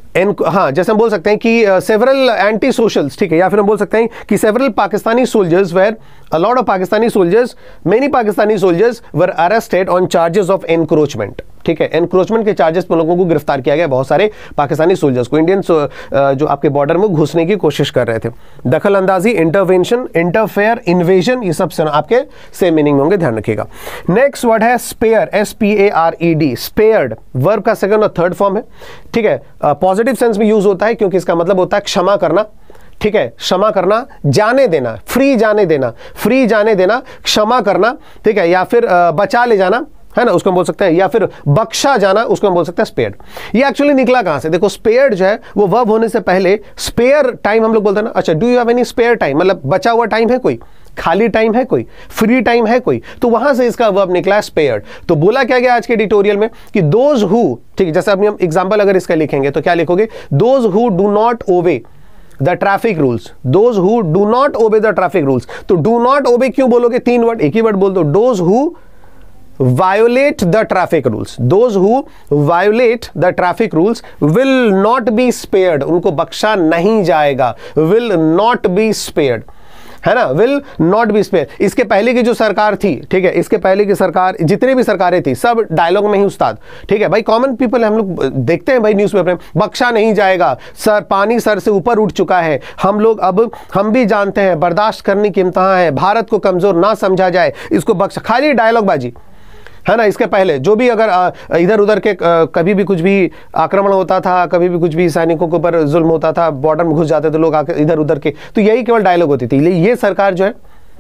हाँ, जैसे हम बोल सकते हैं कि सेवरल एंटी सोशल्स, ठीक है, या फिर हम बोल सकते हैं कि several Pakistani soldiers were a lot of Pakistani soldiers, many Pakistani soldiers were arrested on charges of encroachment, ठीक है, एनक्रोचमेंट के चार्जेस पर लोगों को गिरफ्तार किया गया, बहुत सारे पाकिस्तानी सोल्जर्स को, इंडियन जो आपके बॉर्डर में घुसने की कोशिश कर रहे थे। दखल अंदाजी, इंटरवेंशन, इंटरफेयर, इन्वेजन, ये सब आपके सेम मीनिंग होंगे, ध्यान रखिएगा। नेक्स्ट वर्ड है स्पेयर, SPARED, स्पेयर्ड, वर्ब का सेकंड और थर्ड फॉर्म है, ठीक है, पॉजिटिव सेंस में यूज होता है क्योंकि इसका मतलब होता है क्षमा करना, ठीक है, क्षमा करना, जाने देना, फ्री जाने देना, फ्री जाने देना, क्षमा करना, ठीक है, या फिर बचा ले जाना, है ना, उसको हम बोल सकते हैं, या फिर बख्शा जाना, उसको हम बोल सकते हैं स्पेयर्ड। ये एक्चुअली निकला कहां से, देखो स्पेयर्ड जो है वो वर्ब होने से पहले स्पेयर टाइम हम लोग बोलते हैं ना, अच्छा do you have any spare time, मतलब बचा हुआ टाइम है कोई, खाली टाइम है कोई, फ्री टाइम है कोई, तो वहां से इसका वर्ब निकला है स्पेयर्ड। तो बोला क्या गया आज के एडिटोरियल में कि दोज हु, ठीक है, जैसे अभी हम एग्जांपल अगर इसका लिखेंगे तो क्या लिखोगे, those who do not obey the traffic rules, those who do not obey the traffic rules. तो डू नॉट ओबे क्यों बोलोगे, तीन वर्ड, एक ही वर्ड बोल दो, those who violate the traffic rules, those who violate the traffic rules will not be spared, उनको बख्शा नहीं जाएगा, will not be spared, है ना, will not be spared। इसके पहले की जो सरकार थी, ठीक है, इसके पहले की सरकार, जितने भी सरकारें थी सब डायलॉग में ही उस्ताद, ठीक है भाई, कॉमन पीपल हम लोग देखते हैं भाई न्यूज़पेपर में, बख्शा नहीं जाएगा, सर पानी सर से ऊपर उठ चुका है, हम लोग अब हम भी जानते हैं बर्दाश्त करने की इम्तहान है, भारत को कमजोर ना समझा जाए, इसको बख्शा, खाली डायलॉग बाजी, है ना। इसके पहले जो भी अगर इधर उधर के कभी भी कुछ भी आक्रमण होता था, कभी भी कुछ भी सैनिकों के ऊपर जुल्म होता था, बॉर्डर में घुस जाते थे लोग आकर इधर उधर के, तो यही केवल डायलॉग होती थी। ये सरकार जो है,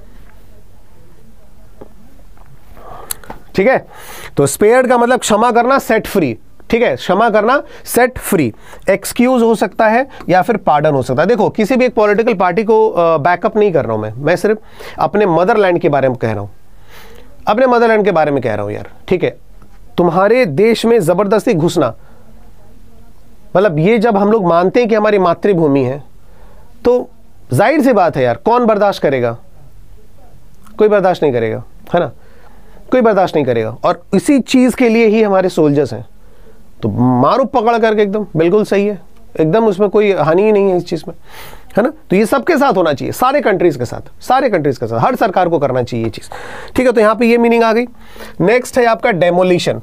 ठीक है, तो स्पेयर्ड का मतलब क्षमा करना, सेट फ्री, ठीक है, क्षमा करना, सेट फ्री। एक्सक्यूज हो सकता है या फिर पार्डन हो सकता है। देखो किसी भी एक पॉलिटिकल पार्टी को बैकअप नहीं कर रहा हूं मैं सिर्फ अपने मदरलैंड के बारे में कह रहा हूं, अपने मदरलैंड के बारे में कह रहा हूं यार, ठीक है। तुम्हारे देश में जबरदस्ती घुसना, मतलब ये जब हम लोग मानते हैं कि हमारी मातृभूमि है, तो जाहिर सी बात है यार, कौन बर्दाश्त करेगा, कोई बर्दाश्त नहीं करेगा, है ना, कोई बर्दाश्त नहीं करेगा। और इसी चीज के लिए ही हमारे सोल्जर्स हैं, तो मारो पकड़ करके, एकदम बिल्कुल सही है, एकदम उसमें कोई हानि ही नहीं है इस चीज में, है ना। तो ये सबके साथ होना चाहिए, सारे कंट्रीज के साथ, सारे कंट्रीज के साथ, हर सरकार को करना चाहिए ये चीज, ठीक है। तो यहां पे ये मीनिंग आ गई। नेक्स्ट है आपका डेमोलिशन।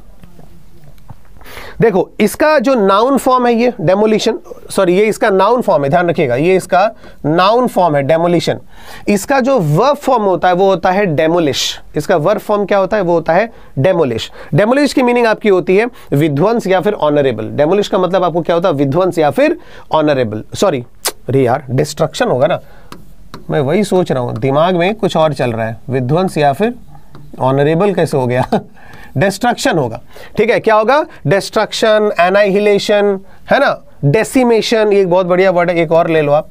देखो इसका जो नाउन फॉर्म है ये डेमोलिशन, सॉरी ये इसका नाउन फॉर्म है, ध्यान रखिएगा, ये इसका नाउन फॉर्म है डेमोलिशन। इसका जो वर्ब फॉर्म होता है वो होता है डेमोलिश। इसका वर्ब फॉर्म क्या होता है, वो होता है डेमोलिश। डेमोलिश की मीनिंग आपकी होती है विध्वंस या फिर ऑनरेबल। डेमोलिश का मतलब आपको क्या होता है, विध्वंस या फिर ऑनरेबल, सॉरी अरे यार डिस्ट्रक्शन होगा ना, मैं वही सोच रहा हूं, दिमाग में कुछ और चल रहा है, विध्वंस या फिर ऑनरेबल कैसे हो गया डिस्ट्रक्शन होगा, ठीक है। क्या होगा, डिस्ट्रक्शन, एनाहिलेशन, है ना, डेसिमेशन, ये एक बहुत बढ़िया वर्ड है, एक और ले लो आप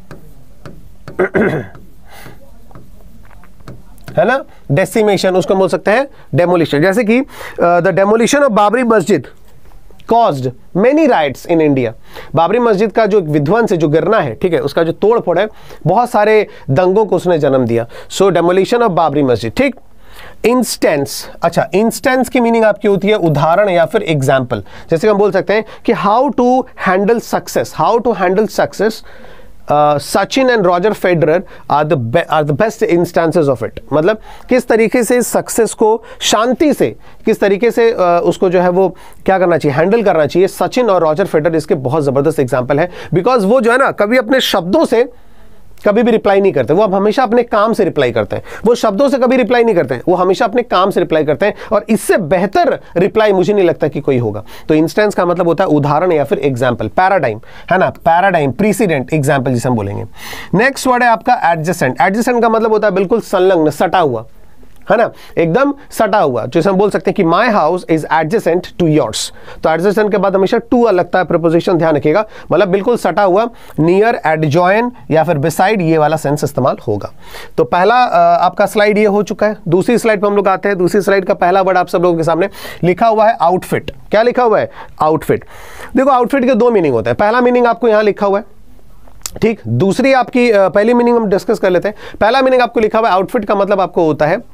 है ना, डेसिमेशन, उसको बोल सकते हैं डेमोलिशन। जैसे कि द डेमोलिशन ऑफ बाबरी मस्जिद caused many riots in India। Babri मस्जिद का जो विध्वंस है, जो गिरना है, ठीक है, उसका जो तोड़ फोड़ है, बहुत सारे दंगों को उसने जन्म दिया। सो डेमोलिशन ऑफ बाबरी मस्जिद, ठीक। इंस्टेंस, अच्छा इंस्टेंस की मीनिंग आपकी होती है उदाहरण या फिर एग्जाम्पल। जैसे हम बोल सकते हैं कि how to handle success, how to handle success, Sachin and Roger Federer are the best instances of it. मतलब किस तरीके से सक्सेस को शांति से, किस तरीके से उसको जो है वो क्या करना चाहिए, हैंडल करना चाहिए। सचिन और रॉजर फेडरर इसके बहुत जबरदस्त एग्जाम्पल है, बिकॉज वो जो है ना कभी अपने शब्दों से कभी भी रिप्लाई नहीं करते, वो अब हमेशा अपने काम से रिप्लाई करते हैं। वो शब्दों से कभी रिप्लाई नहीं करते हैं, वो हमेशा अपने काम से रिप्लाई करते हैं, और इससे बेहतर रिप्लाई मुझे नहीं लगता कि कोई होगा। तो इंस्टेंस का मतलब होता है उदाहरण या फिर एग्जाम्पल। पैराडाइम, है ना, पैराडाइम, प्रीसीडेंट, एग्जाम्पल जिसे हम बोलेंगे। नेक्स्ट वर्ड है आपका एडजेसेंट। एडजेसेंट का मतलब होता है बिल्कुल संलग्न, सटा हुआ, है ना, एकदम सटा हुआ। जैसे हम बोल सकते हैं कि my house is adjacent to yours. तो एडजेसेंट के बाद हमेशा टू लगता है प्रीपोजिशन, ध्यान रखिएगा, मतलब बिल्कुल सटा हुआ, नियर, एडजॉइन या फिर बिसाइड, ये वाला सेंस इस्तेमाल होगा। तो पहला आपका स्लाइड ये हो चुका है। दूसरी स्लाइड पर हम लोग आते हैं। दूसरी स्लाइड का पहला वर्ड आप सब लोगों के सामने लिखा हुआ है आउटफिट। क्या लिखा हुआ है, आउटफिट। देखो आउटफिट के दो मीनिंग होते हैं। पहला मीनिंग आपको यहां लिखा हुआ है, ठीक। दूसरी आपकी पहली मीनिंग हम डिस्कस कर लेते हैं। पहला मीनिंग आपको लिखा हुआ है, आउटफिट का मतलब आपको होता है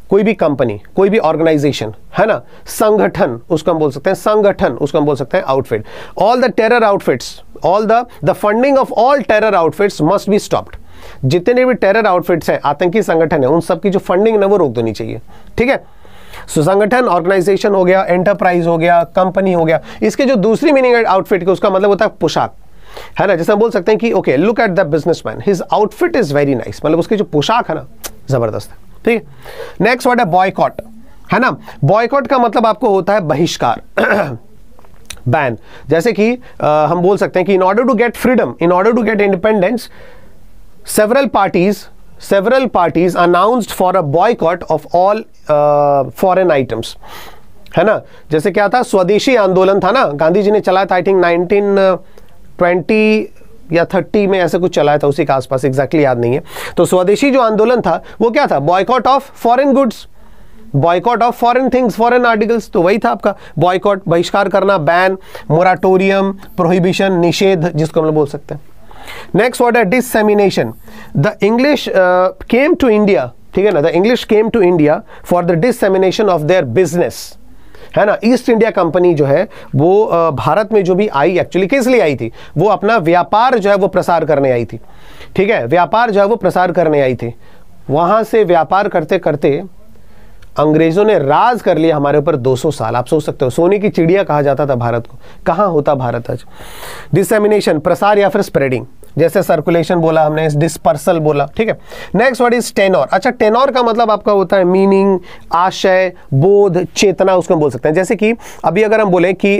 कोई भी कंपनी, कोई भी ऑर्गेनाइजेशन, है ना, संगठन उसको हम बोल सकते हैं, संगठन उसको हम बोल सकते हैं outfit. All the terror outfits, all the funding of all terror outfits must be stopped. जितने भी टेरर आउटफिट्स हैं, आतंकी संगठन है, उन सब की जो फंडिंग है वो रोक देनी चाहिए, ठीक है। सो संगठन, ऑर्गेनाइजेशन हो गया, एंटरप्राइज हो गया, कंपनी हो गया। इसके जो दूसरी मीनिंग है आउटफिट की, उसका मतलब होता है पोशाक, है ना। जैसे हम बोल सकते हैं कि okay, look at the businessman, his outfit is very nice, मतलब उसकी जो पोशाक है ना जबरदस्त है, ठीक है। नेक्स्ट वर्ड है बॉयकॉट, है ना। बॉयकॉट का मतलब आपको होता है बहिष्कार, बैन। जैसे कि हम बोल सकते हैं कि in order to get freedom, in order to get independence, several parties announced for a boycott of all foreign items, है ना। जैसे क्या था, स्वदेशी आंदोलन था ना, गांधी जी ने चलाया था, आई थिंक 1920 या 30 में ऐसे कुछ चलाया था, उसी के आसपास, एग्जैक्टली याद नहीं है। तो स्वदेशी जो आंदोलन था वो क्या था, boycott of foreign goods, boycott of foreign things, foreign articles, तो वही था आपका बॉयकॉट, बहिष्कार करना, बैन, मोराटोरियम, प्रोहिबिशन, निषेध जिसको हम लोग बोल सकते हैं। नेक्स्ट वर्ड है dissemination. The English came to India, ठीक है ना, the English came to India for the dissemination of their business, है ना। ईस्ट इंडिया कंपनी जो है वो भारत में जो भी आई, एक्चुअली किस लिए आई थी, वो अपना व्यापार जो है वो प्रसार करने आई थी, ठीक है, व्यापार जो है वो प्रसार करने आई थी। वहां से व्यापार करते करते अंग्रेजों ने राज कर लिया हमारे ऊपर 200 साल। आप सोच सकते हो, सोने की चिड़िया कहा जाता था भारत को, कहां होता भारत आज। डिसेमिनेशन, प्रसार या फिर स्प्रेडिंग, जैसे सर्कुलेशन बोला हमने, डिस्पर्सल बोला, ठीक है। Next word is tenor. अच्छा, टेनोर का मतलब आपका होता है मीनिंग, आशय, बोध, चेतना, उसको हम बोल सकते हैं। जैसे कि अभी अगर हम बोले कि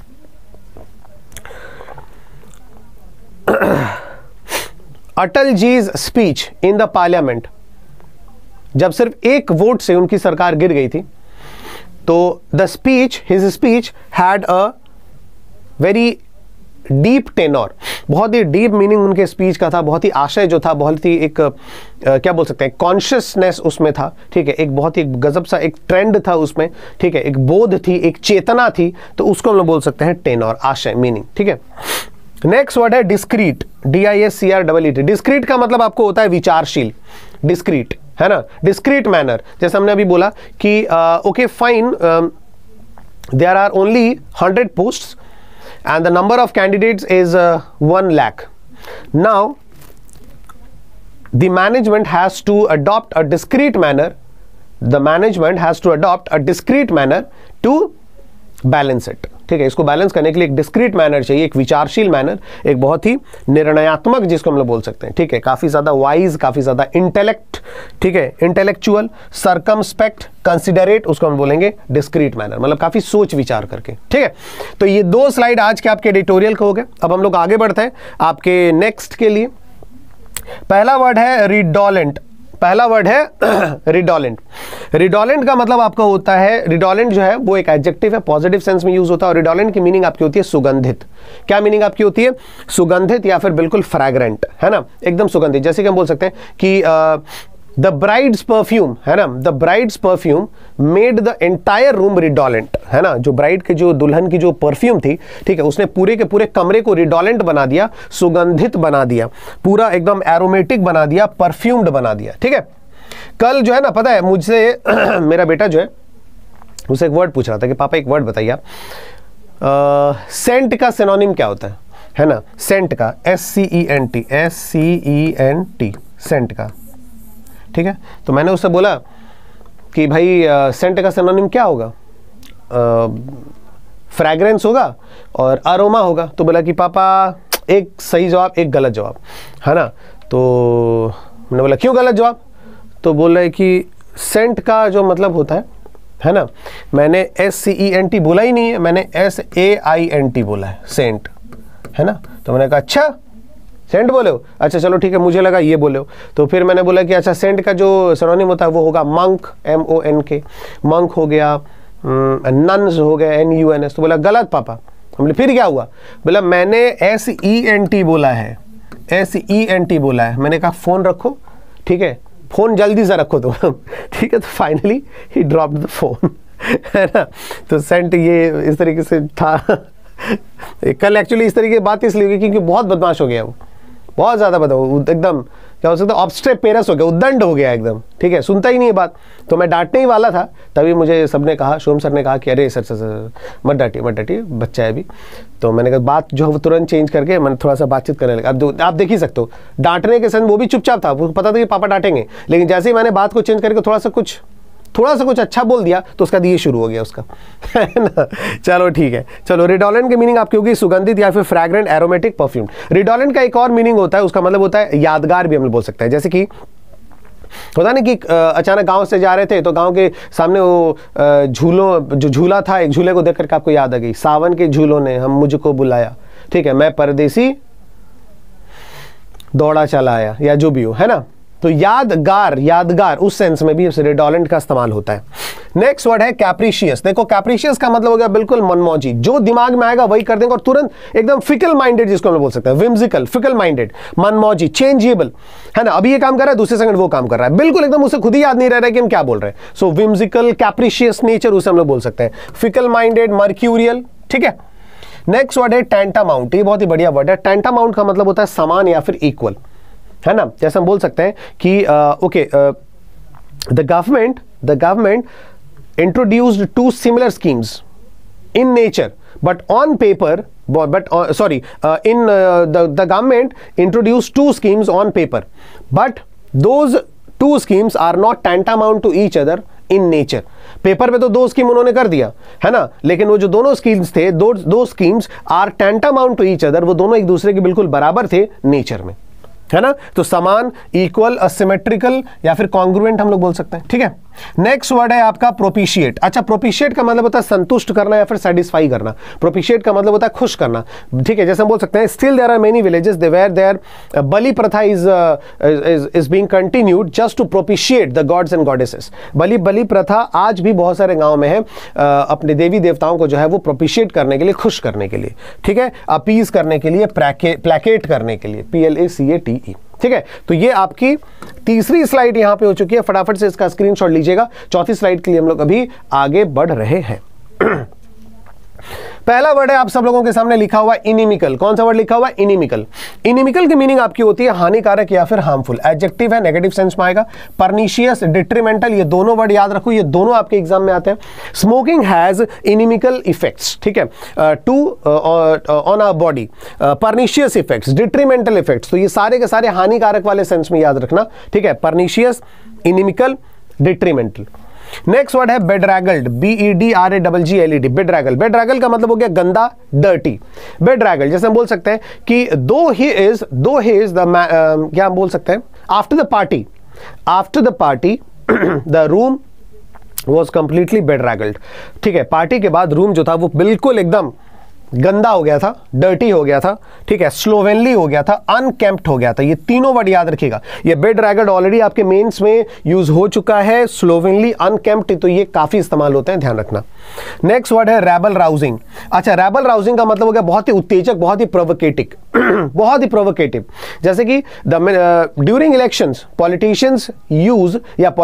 Atal ji's speech in the parliament, जब सिर्फ एक वोट से उनकी सरकार गिर गई थी, तो the speech, his speech had a very deep tenor, बहुत ही डीप मीनिंग उनके स्पीच का था, बहुत ही आशय जो था, बहुत ही एक क्या बोल सकते हैं, कॉन्शियसनेस उसमें था, ठीक है, एक बहुत ही गजब सा एक ट्रेंड था उसमें, ठीक है, एक बोध थी, एक चेतना थी, तो उसको हम लोग बोल सकते हैं टेनोर, आशय, मीनिंग, ठीक है। नेक्स्ट वर्ड है डिस्क्रीट, DISCREET। डिस्क्रीट का मतलब आपको होता है विचारशील, डिस्क्रीट, है ना, डिस्क्रीट मैनर। जैसे हमने अभी बोला कि okay fine, there are only 100 posts and the number of candidates is 1 lakh. Now the management has to adopt a discrete manner, the management has to adopt a discrete manner to balance it, ठीक है। इसको balance करने के लिए एक discrete manner चाहिए, एक विचारशील मैनर, एक बहुत ही निर्णयात्मक जिसको हम लोग बोल सकते हैं, ठीक है, काफी ज्यादा वाइज, काफी ज्यादा इंटेलेक्ट, ठीक है, इंटेलेक्चुअल, सर्कमस्पेक्ट, कंसिडरेट, उसको हम बोलेंगे डिस्क्रीट मैनर, मतलब काफी सोच विचार करके, ठीक है। तो ये 2 स्लाइड आज के आपके एडिटोरियल के हो गए। अब हम लोग आगे बढ़ते हैं आपके नेक्स्ट के लिए। पहला वर्ड है रिडोलेंट, पहला वर्ड है रिडोलेंट। रिडोलेंट का मतलब आपका होता है, रिडोलेंट जो है वो एक एडजेक्टिव है, पॉजिटिव सेंस में यूज होता है, और रिडोलेंट की मीनिंग आपकी होती है सुगंधित। क्या मीनिंग आपकी होती है, सुगंधित या फिर बिल्कुल फ्रैग्रेंट, है ना, एकदम सुगंधित। जैसे कि हम बोल सकते हैं कि द ब्राइड्स परफ्यूम, है ना, the bride's perfume made the entire room redolent, है ना, जो ब्राइड के जो दुल्हन की जो परफ्यूम थी, ठीक है, उसने पूरे के पूरे कमरे को रिडोलेंट बना दिया, सुगंधित बना दिया, पूरा एकदम एरोमेटिक बना दिया, परफ्यूम्ड बना दिया, ठीक है। कल जो है ना, पता है मुझसे मेरा बेटा जो है मुझसे एक वर्ड पूछ रहा था कि पापा एक वर्ड बताइए, सेंट का सिनोनिम क्या होता है ना, सेंट का SCENT, सेंट का, ठीक है। तो मैंने उससे बोला कि भाई सेंट का सिनोनिम क्या होगा, फ्रैग्रेंस होगा और अरोमा होगा। तो बोला कि पापा एक सही जवाब, एक गलत जवाब, है ना। तो मैंने बोला क्यों गलत जवाब, तो बोल रहे कि सेंट का जो मतलब होता है ना, मैंने SCENT बोला ही नहीं है, मैंने SAINT बोला है, सेंट, है ना। तो मैंने कहा अच्छा सेंट बोले हो, अच्छा चलो ठीक है, मुझे लगा ये बोले हो। तो फिर मैंने बोला कि अच्छा सेंट का जो सिनोनिम होता है वो होगा मंक, MONK, मंक हो गया, नन्स हो गया, NUNS। तो बोला गलत पापा। बोले फिर क्या हुआ, बोला मैंने SENT बोला है, SENT बोला है। मैंने कहा फोन रखो, ठीक है, फोन जल्दी से रखो तुम ठीक है। तो finally he dropped the phone, है ना। तो सेंट ये इस तरीके से था कल एक्चुअली इस तरीके की बात इसलिए हुई क्योंकि बहुत बदमाश हो गया वो, बहुत ज़्यादा एकदम क्या हो सकता है, ऑब्स्ट्रेपेरस हो गया, उद्दंड हो गया एकदम, ठीक है, सुनता ही नहीं है बात। तो मैं डांटने ही वाला था, तभी मुझे सबने कहा, शोम सर ने कहा कि अरे सर मत डांटिए, बच्चा है अभी। तो मैंने कहा बात जो है तुरंत चेंज करके मैंने थोड़ा सा बातचीत करने लगा। अब आप देख ही सकते हो, डांटने के समय वो भी चुपचाप था, वो पता था कि पापा डांटेंगे, लेकिन जैसे ही मैंने बात को चेंज करके थोड़ा सा कुछ अच्छा बोल दिया तो उसका दिए शुरू हो गया उसका, है ना। चलो ठीक है, चलो रिडोलेंट की मीनिंग आपकी होगी सुगंधित या फिर फ्रैग्रेंट एरोमेटिक परफ्यूम। रिडोलेंट का एक और मीनिंग होता है, उसका मतलब होता है यादगार भी हम बोल सकते हैं। जैसे कि होता ना कि अचानक गांव से जा रहे थे तो गांव के सामने वो जो झूला था, एक झूले को देख करके आपको याद आ गई, सावन के झूलों ने हम मुझको बुलाया, ठीक है, मैं परदेसी दौड़ा चला आया, या जो भी हो, है ना। तो यादगार उस सेंस में भी रिडोलेंट का इस्तेमाल होता है। नेक्स्ट वर्ड है कैप्रिशियस। देखो कैप्रिशियस का मतलब हो गया बिल्कुल मनमौजी, जो दिमाग में आएगा वही कर देंगे और तुरंत एकदम फिकल माइंडेड, जिसको हम बोल सकते हैं विम्सिकल, फिकल माइंडेड, मनमौजी, चेंजेबल, है ना। अभी ये काम कर रहा है, दूसरे सेकंड वो काम कर रहा है, बिल्कुल एकदम उसे खुद ही याद नहीं रह रहा है कि हम क्या बोल रहे हैं। सो विम्सिकल, कैप्रिशियस नेचर, उसे हम लोग बोल सकते हैं। फिकल माइंडेड, मर्क्यूरियल, ठीक है। नेक्स्ट वर्ड है टैंटामाउंट। ये बहुत ही बढ़िया वर्ड है। टैंटामाउंट का मतलब होता है समान या फिर इक्वल, है ना। जैसे हम बोल सकते हैं कि okay, the government introduced two similar schemes in nature but on paper the government introduced two schemes on paper but those two schemes are not tantamount to each other in nature। Paper पे तो दो scheme उन्होंने कर दिया, है ना, लेकिन वो जो दोनों स्कीम्स थे, दो schemes are tantamount to each other, वो दोनों एक दूसरे के बिल्कुल बराबर थे नेचर में, है ना। तो समान, इक्वल, असिमेट्रिकल या फिर कॉन्ग्रुएंट हम लोग बोल सकते हैं, ठीक है। नेक्स्ट वर्ड है आपका प्रोपिशिएट। अच्छा, प्रोपिशिएट का मतलब होता है संतुष्ट करना या फिर सेटिस्फाई करना। प्रोपिशिएट का मतलब होता है खुश करना, ठीक है। जैसे हम बोल सकते हैं still there are many villages where there bali pratha is being continued just to propitiate the gods and goddesses. बलि प्रथा आज भी बहुत सारे गांव में है, अपने देवी देवताओं को जो है वो प्रोपिशिएट करने के लिए, खुश करने के लिए, ठीक है, अपीज करने के लिए, प्लेकेट करने के लिए, PLACATE, ठीक है। तो ये आपकी तीसरी स्लाइड यहां पे हो चुकी है, फटाफट से इसका स्क्रीनशॉट लीजिएगा। चौथी स्लाइड के लिए हम लोग अभी आगे बढ़ रहे हैं। पहला वर्ड है आप सब लोगों के सामने लिखा हुआ इनिमिकल। कौन सा वर्ड लिखा हुआ है? इनिमिकल। इनिमिकल की मीनिंग आपकी होती है हानिकारक या फिर हार्मफुल। एडजेक्टिव है, नेगेटिव सेंस में आएगा। परनीशियस, डिट्रीमेंटल, ये दोनों वर्ड याद रखो, ये दोनों आपके एग्जाम में आते हैं। स्मोकिंग हैज इनिमिकल इफेक्ट्स, ठीक है, to on our body. Pernicious effects, detrimental effects, तो ये सारे के सारे हानिकारक वाले सेंस में याद रखना, ठीक है। Pernicious, inimical, detrimental. Next word है बेड्रैगल्ड, BEDRAGGLED, बेड्रैगल। बेड्रैगल का मतलब हो गया गंदा, डर्टी। बेड्रैगल जैसे हम बोल सकते हैं कि दो ही इज द क्या हम बोल सकते हैं, after the party the room was completely bedraggled, ठीक है। पार्टी के बाद रूम जो था वो बिल्कुल एकदम गंदा हो गया था, डर्टी हो गया था, ठीक है, स्लोवेनली हो गया था, अनकेम्प्ट हो गया था। ये तीनों वर्ड याद रखिएगा। ये बेड्रैगल्ड ऑलरेडी आपके मेंस में यूज हो चुका है, स्लोवेनली, अनकेम्प्ट, तो ये काफी इस्तेमाल होते हैं, ध्यान रखना। नेक्स्ट वर्ड है रैबल राउजिंग। अच्छा, रैबल राउजिंग का मतलब हो गया बहुत ही उत्तेजक, बहुत ही प्रोवोकेटिव बहुत ही प्रोवोकेटिव। जैसे कि during elections politicians use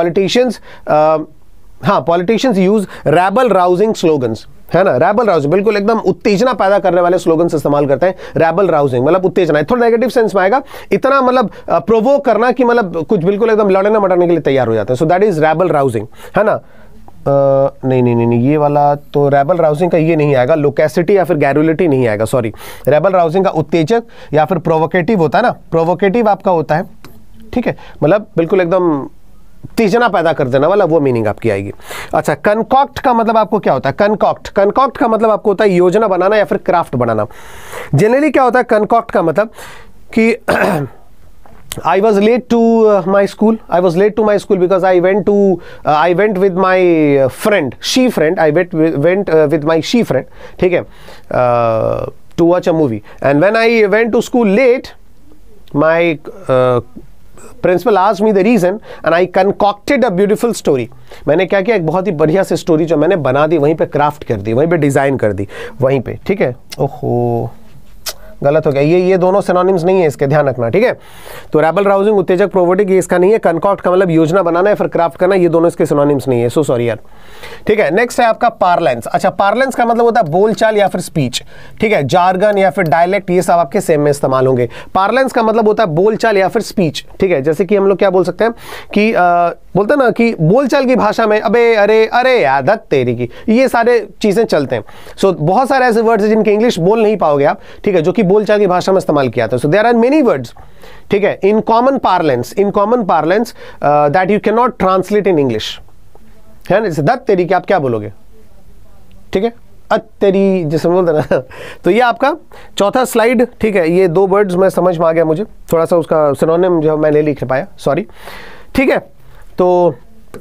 politicians use rabble rousing slogans, है ना। रैबल राउजिंग बिल्कुल एकदम उत्तेजना पैदा करने वाले स्लोगन्स इस्तेमाल करते हैं। रैबल राउजिंग मतलब उत्तेजना, थोड़ा नेगेटिव सेंस में आएगा, इतना मतलब प्रोवोक करना कि मतलब कुछ बिल्कुल एकदम लड़ने मटने के लिए तैयार हो जाते हैं। So that is rabble rousing, है ना। नहीं, ये वाला तो रैबल राउजिंग का ये नहीं आएगा, लोकेसिटी या फिर गैरुलिटी नहीं आएगा, सॉरी। रैबल राउजिंग का उत्तेजक या फिर प्रोवोकेटिव होता है ना, प्रोवोकेटिव आपका होता है, ठीक है, मतलब बिल्कुल एकदम उत्तेजना पैदा कर देना वाला, वो मीनिंग आपकी आएगी। अच्छा, कनकॉक्ट का मतलब आपको क्या होता है? कनकॉक्ट का मतलब आपको होता है योजना बनाना या फिर क्राफ्ट बनाना। जनरली क्या होता है कनकॉक्ट का मतलब कि I was late to my school. Because I went with my friend, I went with my she friend, ठीक है, to watch a movie. And when I went to school late, my principal asked me the reason and I concocted a beautiful story. मैंने क्या किया, एक बहुत ही बढ़िया सी story जो मैंने बना दी, वहीं पे क्राफ्ट कर दी, वहीं पे डिजाइन कर दी, वहीं पे, ठीक है। ओहो, गलत हो गया, ये दोनों सिनोनिम्स नहीं है इसके, ध्यान रखना, ठीक है। तो रेबल, राउजिंग, उत्तेजक, प्रोवोटिक ये इसका नहीं है। कंकॉक्ट का मतलब योजना बनाना है, फिर क्राफ्ट करना, ये दोनों इसके सिनोनिम्स नहीं है, सो सॉरी यार, ठीक है। नेक्स्ट है आपका पार्लेंस। अच्छा, पार्लेंस का मतलब होता है बोलचाल या फिर स्पीच, ठीक है। जार्गन या फिर डायलेक्ट ये सब आपके सेम में इस्तेमाल होंगे। पार्लेंस का मतलब होता है बोलचाल या फिर स्पीच, ठीक है। जैसे कि हम लोग क्या बोल सकते हैं कि बोलते हैं ना कि बोलचाल की भाषा में अबे, अरे, अरे यार, धत तेरी की, ये सारे चीजें चलते हैं। सो बहुत सारे ऐसे वर्ड्स हैं जिनके इंग्लिश बोल नहीं पाओगे आप, ठीक है, जो कि बोलचाल की भाषा में इस्तेमाल किया था। So there are many words, ठीक है, in common parlance that you can not translate in English, है ना। जैसे धत तेरी की आप क्या बोलोगे, ठीक है, तेरी जैसे बोलते ना। तो ये आपका चौथा स्लाइड, ठीक है। ये दो वर्ड्स में समझ में आ गया मुझे, थोड़ा सा उसका सिनोनिम जो मैं नहीं लिख पाया, सॉरी, ठीक है। तो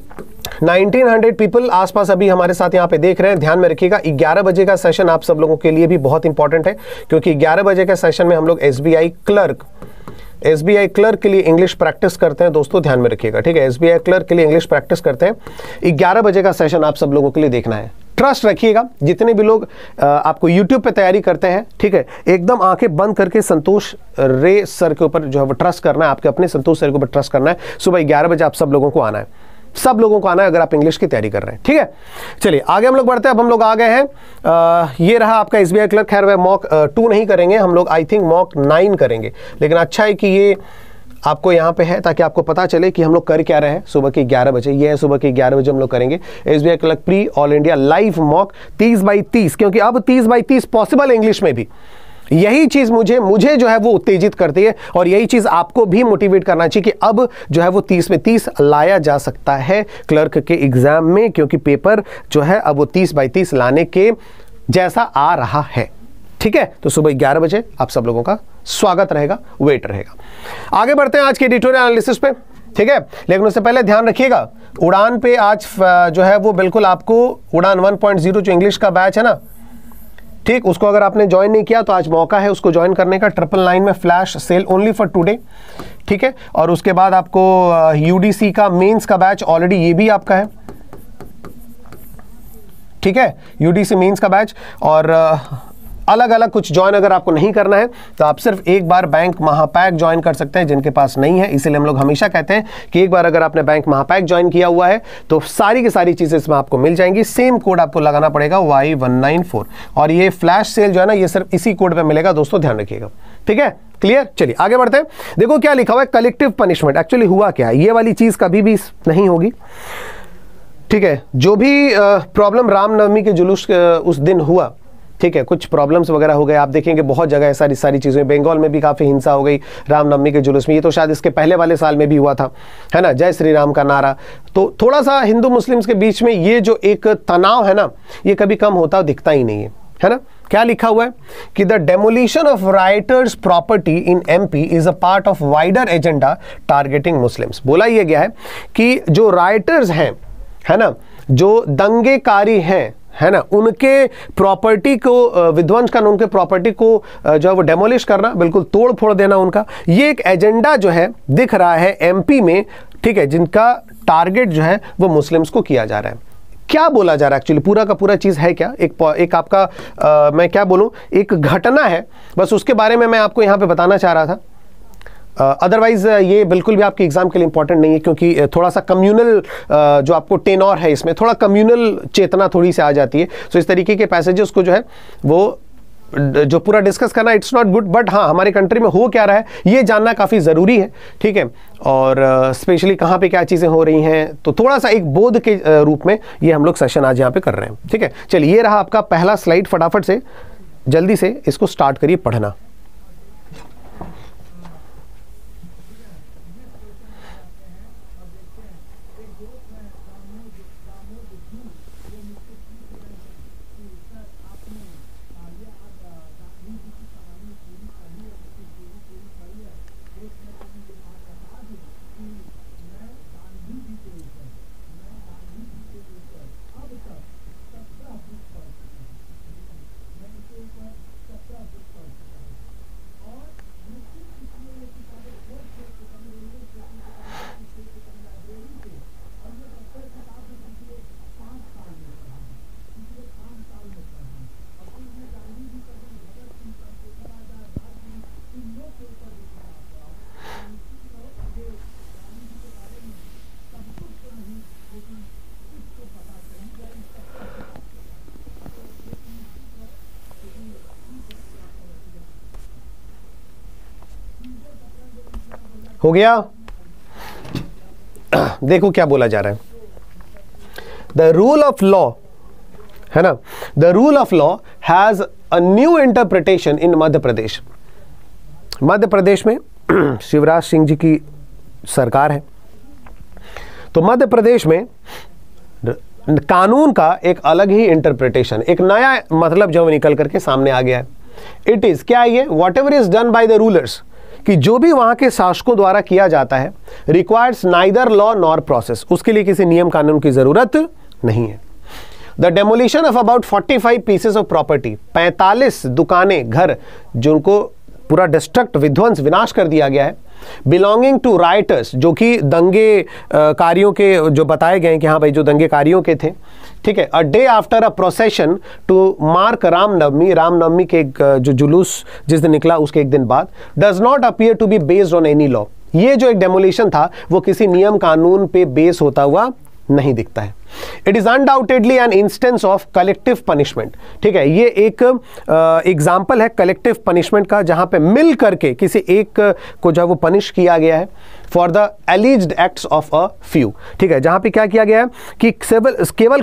1900 पीपल आसपास अभी हमारे साथ यहाँ पे देख रहे हैं। ध्यान में रखिएगा 11 बजे का सेशन आप सब लोगों के लिए भी बहुत इंपॉर्टेंट है, क्योंकि 11 बजे के सेशन में हम लोग एसबीआई क्लर्क के लिए इंग्लिश प्रैक्टिस करते हैं दोस्तों, ध्यान में रखिएगा, ठीक है। एसबीआई क्लर्क के लिए इंग्लिश प्रैक्टिस करते हैं। 11 बजे का सेशन आप सब लोगों के लिए देखना है। ट्रस्ट रखिएगा, जितने भी लोग आपको YouTube पे तैयारी करते हैं, ठीक है, एकदम आंखें बंद करके संतोष रे सर के ऊपर जो है वो ट्रस्ट करना है, आपके अपने संतोष सर के ऊपर ट्रस्ट करना है। सुबह 11 बजे आप सब लोगों को आना है, सब लोगों को आना है अगर आप इंग्लिश की तैयारी कर रहे हैं, ठीक है। चलिए आगे हम लोग बढ़ते हैं। अब हम लोग आ गए हैं, ये रहा आपका एसबीआई क्लर्क। खैर वह मॉक 2 नहीं करेंगे हम लोग, आई थिंक मॉक 9 करेंगे, लेकिन अच्छा है कि ये आपको यहाँ पे है ताकि आपको पता चले कि हम लोग कर क्या रहे हैं। सुबह के 11 बजे, ये है सुबह के 11 बजे हम लोग करेंगे SBI clerk pre all India live mock 30/30, क्योंकि अब 30/30 पॉसिबल है इंग्लिश में भी। यही चीज मुझे जो है वो उत्तेजित करती है, और यही चीज आपको भी मोटिवेट करना चाहिए कि अब जो है वो 30 में 30 लाया जा सकता है क्लर्क के एग्जाम में, क्योंकि पेपर जो है अब वो 30/30 लाने के जैसा आ रहा है, ठीक है। तो सुबह 11 बजे आप सब लोगों का स्वागत रहेगा, वेट रहेगा। आगे बढ़ते हैं आज के एडिटोरियल एनालिसिस पे, ठीक है। लेकिन उससे पहले ध्यान रखिएगा, उड़ान पे आज जो है वो बिल्कुल आपको उड़ान 1.0 जो इंग्लिश का बैच है ना, ठीक, उसको अगर आपने ज्वाइन नहीं किया तो आज मौका है उसको ज्वाइन करने का। 999 में flash sale only for today, ठीक है। और उसके बाद आपको यूडीसी का मेंस का बैच ऑलरेडी ये भी आपका है, ठीक है, यूडीसी मेंस का बैच। और अलग अलग कुछ ज्वाइन अगर आपको नहीं करना है तो आप सिर्फ एक बार बैंक महापैक ज्वाइन कर सकते हैं, जिनके पास नहीं है। इसीलिए हम लोग हमेशा कहते हैं कि एक बार अगर आपने बैंक महापैक ज्वाइन किया हुआ है तो सारी की सारी चीजें इसमें आपको मिल जाएंगी। सेम कोड आपको लगाना पड़ेगा Y194, और ये फ्लैश सेल जो है ना ये सिर्फ इसी कोड पे मिलेगा दोस्तों, ध्यान रखिएगा, ठीक है, क्लियर। चलिए आगे बढ़ते हैं। देखो क्या लिखा हुआ है, कलेक्टिव पनिशमेंट। एक्चुअली हुआ क्या है, ये वाली चीज कभी भी नहीं होगी, ठीक है। जो भी प्रॉब्लम रामनवमी के जुलूस उस दिन हुआ, ठीक है, कुछ प्रॉब्लम्स वगैरह हो गए, आप देखेंगे बहुत जगह सारी चीजें, बंगाल में भी काफी हिंसा हो गई रामनवमी के जुलूस में। ये तो शायद इसके पहले वाले साल में भी हुआ था, है ना, जय श्री राम का नारा। तो थोड़ा सा हिंदू मुस्लिम्स के बीच में ये जो एक तनाव है ना, ये कभी कम होता दिखता ही नहीं है ना। क्या लिखा हुआ है कि the demolition of writer's property in MP is a part of wider agenda targeting Muslims. बोला यह गया है कि जो राइटर्स हैं, है ना, जो दंगेकारी हैं, है ना, उनके प्रॉपर्टी को विध्वंस करना, उनके प्रॉपर्टी को जो है वो डेमोलिश करना, बिल्कुल तोड़ फोड़ देना उनका, ये एक एजेंडा जो है दिख रहा है एमपी में, ठीक है, जिनका टारगेट जो है वो मुस्लिम्स को किया जा रहा है। क्या बोला जा रहा है एक्चुअली, पूरा का पूरा चीज है क्या, एक आपका मैं क्या बोलूं, एक घटना है, बस उसके बारे में मैं आपको यहां पे बताना चाह रहा था। अदरवाइज ये बिल्कुल भी आपके एग्जाम के लिए इंपॉर्टेंट नहीं है, क्योंकि थोड़ा सा कम्युनल जो आपको टेनोर है इसमें, थोड़ा कम्युनल चेतना थोड़ी सी आ जाती है। सो इस तरीके के पैसेजेस को जो है वो जो पूरा डिस्कस करना इट्स नॉट गुड, बट हाँ हमारे कंट्री में हो क्या रहा है ये जानना काफ़ी ज़रूरी है, ठीक है। और स्पेशली कहाँ पे क्या चीज़ें हो रही हैं, तो थोड़ा सा एक बोध के रूप में ये हम लोग सेशन आज यहाँ पे कर रहे हैं, ठीक है। चलिए ये रहा आपका पहला स्लाइड, फटाफट से जल्दी से इसको स्टार्ट करिए पढ़ना। हो गया। देखो क्या बोला जा रहा है, द रूल ऑफ लॉ, है ना, the rule of law has a new interpretation in Madhya Pradesh. Madhya Pradesh में शिवराज सिंह जी की सरकार है, तो मध्य प्रदेश में कानून का एक अलग ही इंटरप्रिटेशन, एक नया मतलब जो निकल करके सामने आ गया है। इट इज क्या है ये, whatever is done by the rulers, कि जो भी वहां के शासकों द्वारा किया जाता है, requires neither law nor process, उसके लिए किसी नियम कानून की जरूरत नहीं है। The demolition of about 45 pieces of property, 45 दुकानें, घर जिनको पूरा डिस्ट्रक्ट, विध्वंस, विनाश कर दिया गया है, बिलोंगिंग टू राइटर्स, जो कि दंगे कारियों के जो बताए गए कि हाँ भाई जो दंगे कारियों के थे, ठीक है। A day after a procession to mark Ramnavami, Ramnavami के जो जुलूस जिस दिन निकला उसके एक दिन बाद, does not appear to be based on any law. ये जो एक डेमोलिशन था वो किसी नियम कानून पे बेस होता हुआ नहीं दिखता है। It is undoubtedly an instance of collective punishment, ठीक है। ये एक एग्जाम्पल है कलेक्टिव पनिशमेंट का, जहां पे मिल करके किसी एक को जो वो पनिश किया गया है for the alleged acts of a few, ठीक है। जहां पे क्या किया गया है कि केवल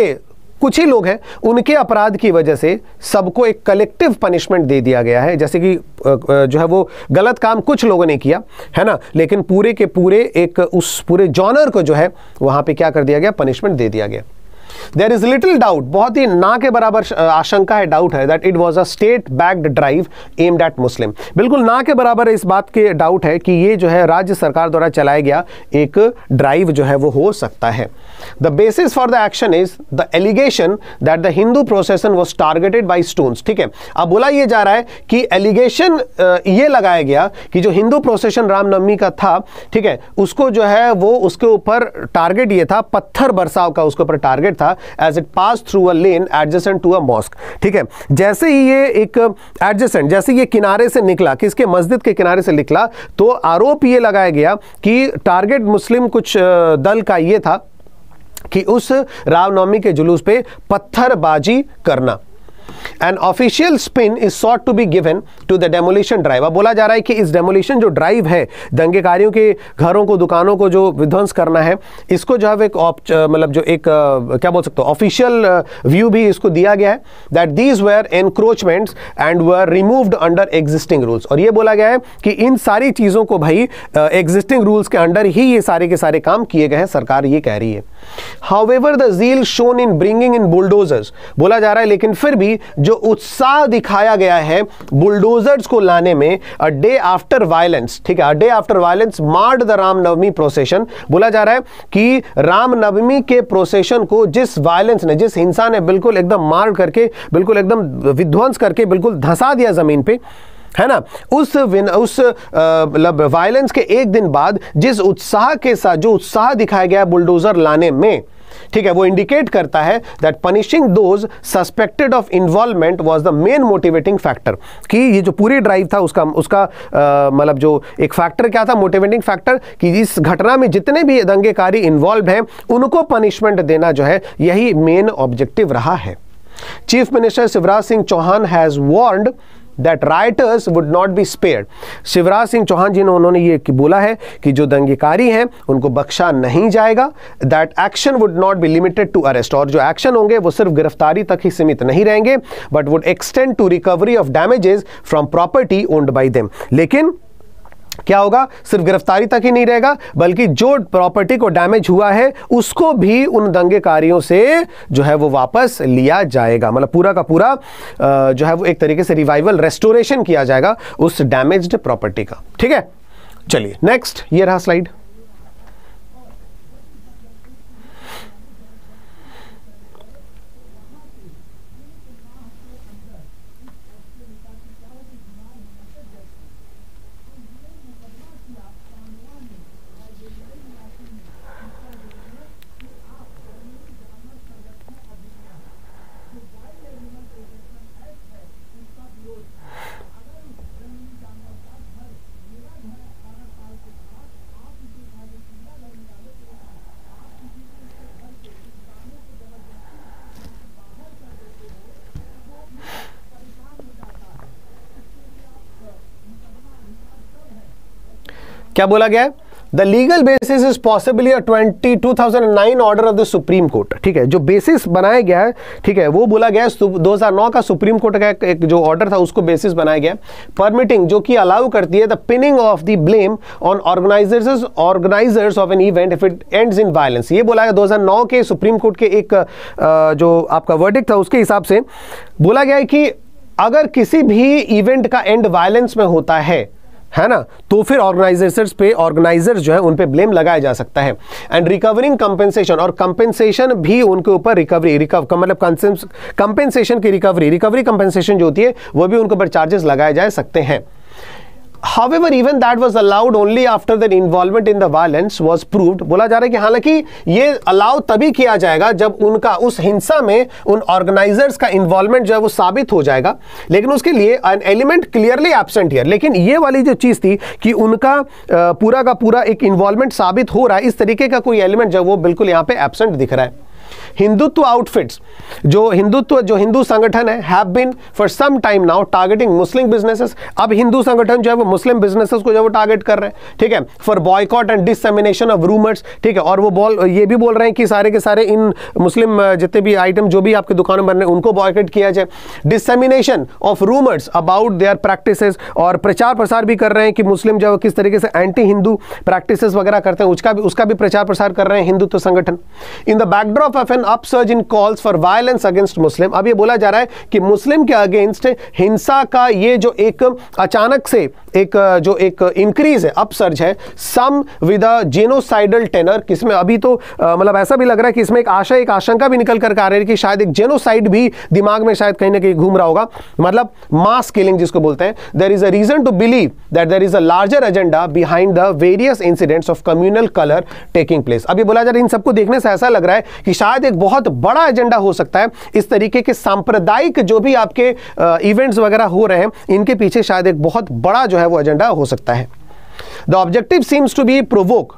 कुछ ही लोग हैं, उनके अपराध की वजह से सबको एक कलेक्टिव पनिशमेंट दे दिया गया है। जैसे कि जो है वो गलत काम कुछ लोगों ने किया है ना, लेकिन पूरे के पूरे एक उस पूरे जॉनर को जो है वहां पे क्या कर दिया गया, पनिशमेंट दे दिया गया। देयर इज लिटिल डाउट, बहुत ही ना के बराबर आशंका है, डाउट है, that it was a state backed drive aimed at Muslim. बिल्कुल ना के बराबर इस बात के डाउट है कि ये जो है राज्य सरकार द्वारा चलाया गया एक ड्राइव जो है वो हो सकता है। The basis for the action is the allegation that the Hindu procession was targeted by stones, ठीक है। अब बोला ये जा रहा है कि एलिगेशन ये लगाया गया कि जो हिंदू प्रोसेशन रामनवमी का था, ठीक है, उसको जो है वो उसके ऊपर टारगेट ये था, पत्थर बरसाव का उसके ऊपर टारगेट था, as it passed through a lane adjacent to a mosque, ठीक है। जैसे ही ये एक adjacent, जैसे ये किनारे से निकला, किसके, मस्जिद के किनारे से निकला, तो आरोप ये लगाया गया कि टारगेट मुस्लिम कुछ दल का ये था कि उस रामनवमी के जुलूस पे पत्थरबाजी करना। An official spin is sought to be given to the demolition drive। अब बोला जा रहा है कि इस डेमोलिशन जो ड्राइव है, दंगेकारियों के घरों को, दुकानों को जो विध्वंस करना है, इसको जो है एक मतलब जो एक क्या बोल सकते हो, ऑफिशियल व्यू भी इसको दिया गया है, that these were encroachments and were removed under existing rules. और ये बोला गया है कि इन सारी चीजों को भाई एग्जिस्टिंग रूल्स के अंडर ही ये सारे के सारे काम किए गए हैं, सरकार ये कह रही है। However, the zeal shown in bringing in bulldozers, बोला जा रहा है, लेकिन फिर भी जो उत्साह दिखाया गया है बुलडोजर्स को लाने में, अ डे आफ्टर वायलेंस, ठीक है, a day after violence marred the Ramnavami procession. बोला जा रहा है कि रामनवमी के प्रोसेशन को जिस वायलेंस ने, जिस हिंसा ने बिल्कुल एकदम मार करके, बिल्कुल एकदम विध्वंस करके बिल्कुल धंसा दिया जमीन पे, है ना, उस मतलब वायलेंस के एक दिन बाद जिस उत्साह के साथ जो उत्साह दिखाया गया बुलडोजर लाने में, ठीक है, वो इंडिकेट करता है that punishing those suspected of involvement was the main motivating factor. कि ये जो पूरी ड्राइव था उसका मतलब जो एक फैक्टर क्या था, मोटिवेटिंग फैक्टर, कि इस घटना में जितने भी दंगेकारी इन्वॉल्व हैं उनको पनिशमेंट देना जो है यही मेन ऑब्जेक्टिव रहा है। Chief minister Shivraj Singh Chouhan has warned that rioters would not be spared। Shivraj Singh Chouhan ji ने उन्होंने ये बोला है कि जो दंगेकारी हैं उनको बख्शा नहीं जाएगा। that action would not be limited to arrest, और जो एक्शन होंगे वो सिर्फ गिरफ्तारी तक ही सीमित नहीं रहेंगे, but would extend to recovery of damages from property owned by them। लेकिन क्या होगा, सिर्फ गिरफ्तारी तक ही नहीं रहेगा, बल्कि जो प्रॉपर्टी को डैमेज हुआ है उसको भी उन दंगेकारियों से जो है वो वापस लिया जाएगा। मतलब पूरा का पूरा जो है वो एक तरीके से रिवाइवल, रेस्टोरेशन किया जाएगा उस डैमेज्ड प्रॉपर्टी का। ठीक है, चलिए नेक्स्ट, ये रहा स्लाइड। क्या बोला गया है? The legal basis is possibly a 2009 order of the supreme court. ठीक है, जो बेसिस बनाया गया है, ठीक है, वो बोला गया है 2009 का सुप्रीम कोर्ट का एक जो ऑर्डर था उसको बेसिस बनाया गया, परमिटिंग, जो कि अलाउ करती है the pinning of the blame on organisers of an event if it ends in violence. ये बोला गया 2009 के सुप्रीम कोर्ट के एक जो आपका वर्डिक्ट था उसके हिसाब से बोला गया है कि अगर किसी भी इवेंट का एंड वायलेंस में होता है ना, तो फिर ऑर्गेनाइजर्स जो है उन पे ब्लेम लगाया जा सकता है। एंड रिकवरिंग कंपेंसेशन, और कंपेंसेशन भी उनके ऊपर मतलब कंपेंसेशन की रिकवरी कंपेंसेशन जो होती है वो भी उनके ऊपर चार्जेस लगाए जा सकते हैं। However, even that was allowed only after their involvement in the violence was proved। बोला जा रहा है कि हालांकि ये अलाउ तभी किया जाएगा जब उनका उस हिंसा में उन ऑर्गेनाइजर्स का इन्वॉल्वमेंट जो है वो साबित हो जाएगा, लेकिन उसके लिए an element clearly absent here. लेकिन ये वाली जो चीज थी कि उनका पूरा का पूरा एक इन्वॉल्वमेंट साबित हो रहा है, इस तरीके का कोई एलिमेंट जो वो बिल्कुल यहाँ पे एब्सेंट दिख रहा है। हिंदुत्व आउटफिट्स, जो हिंदू संगठन है, have been for some time now targeting Muslim businesses. अब हिंदू संगठन जो है वो मुस्लिम बिजनेसेस को जो वो टारगेट कर रहे हैं, ठीक है, for boycott and dissemination of rumours. ठीक है, और वो ये भी बोल रहे हैं कि सारे के सारे इन मुस्लिम जितने भी आइटम जो भी आपकी दुकानों बन रहे हैं उनको बॉयकॉट किया जाए। Dissemination of rumours about their practices, और प्रचार प्रसार भी कर रहे हैं कि मुस्लिम जो किस तरीके से एंटी हिंदू प्रैक्टिसेस वगैरह करते हैं उसका भी प्रचार प्रसार कर रहे हैं हिंदुत्व संगठन। In the backdrop of an upsurge in calls for violence against Muslim. अब ये बोला जा रहा है कि मुस्लिम के अगेंस्ट हिंसा का ये जो एक अचानक से एक इंक्रीज है, अपसर्ज है, some with a genocidal tenor. किसमें अभी तो मतलब ऐसा भी लग रहा है कि इसमें एक आशंका भी निकल कर आ रही है कि शायद एक जेनोसाइड भी दिमाग में शायद कहीं ना कहीं घूम रहा होगा, मतलब मास किलिंग जिसको बोलते हैं। There is a reason to believe that there is a larger agenda behind the various incidents of communal colour taking place. अब ये बोला जा रहा है, इन सबको देखने से ऐसा लग रहा है कि शायद एक बहुत बड़ा एजेंडा हो सकता है, इस तरीके के सांप्रदायिक जो भी आपके इवेंट्स वगैरह हो रहे हैं इनके पीछे शायद एक बहुत बड़ा जो है वो एजेंडा हो सकता है। The objective seems to be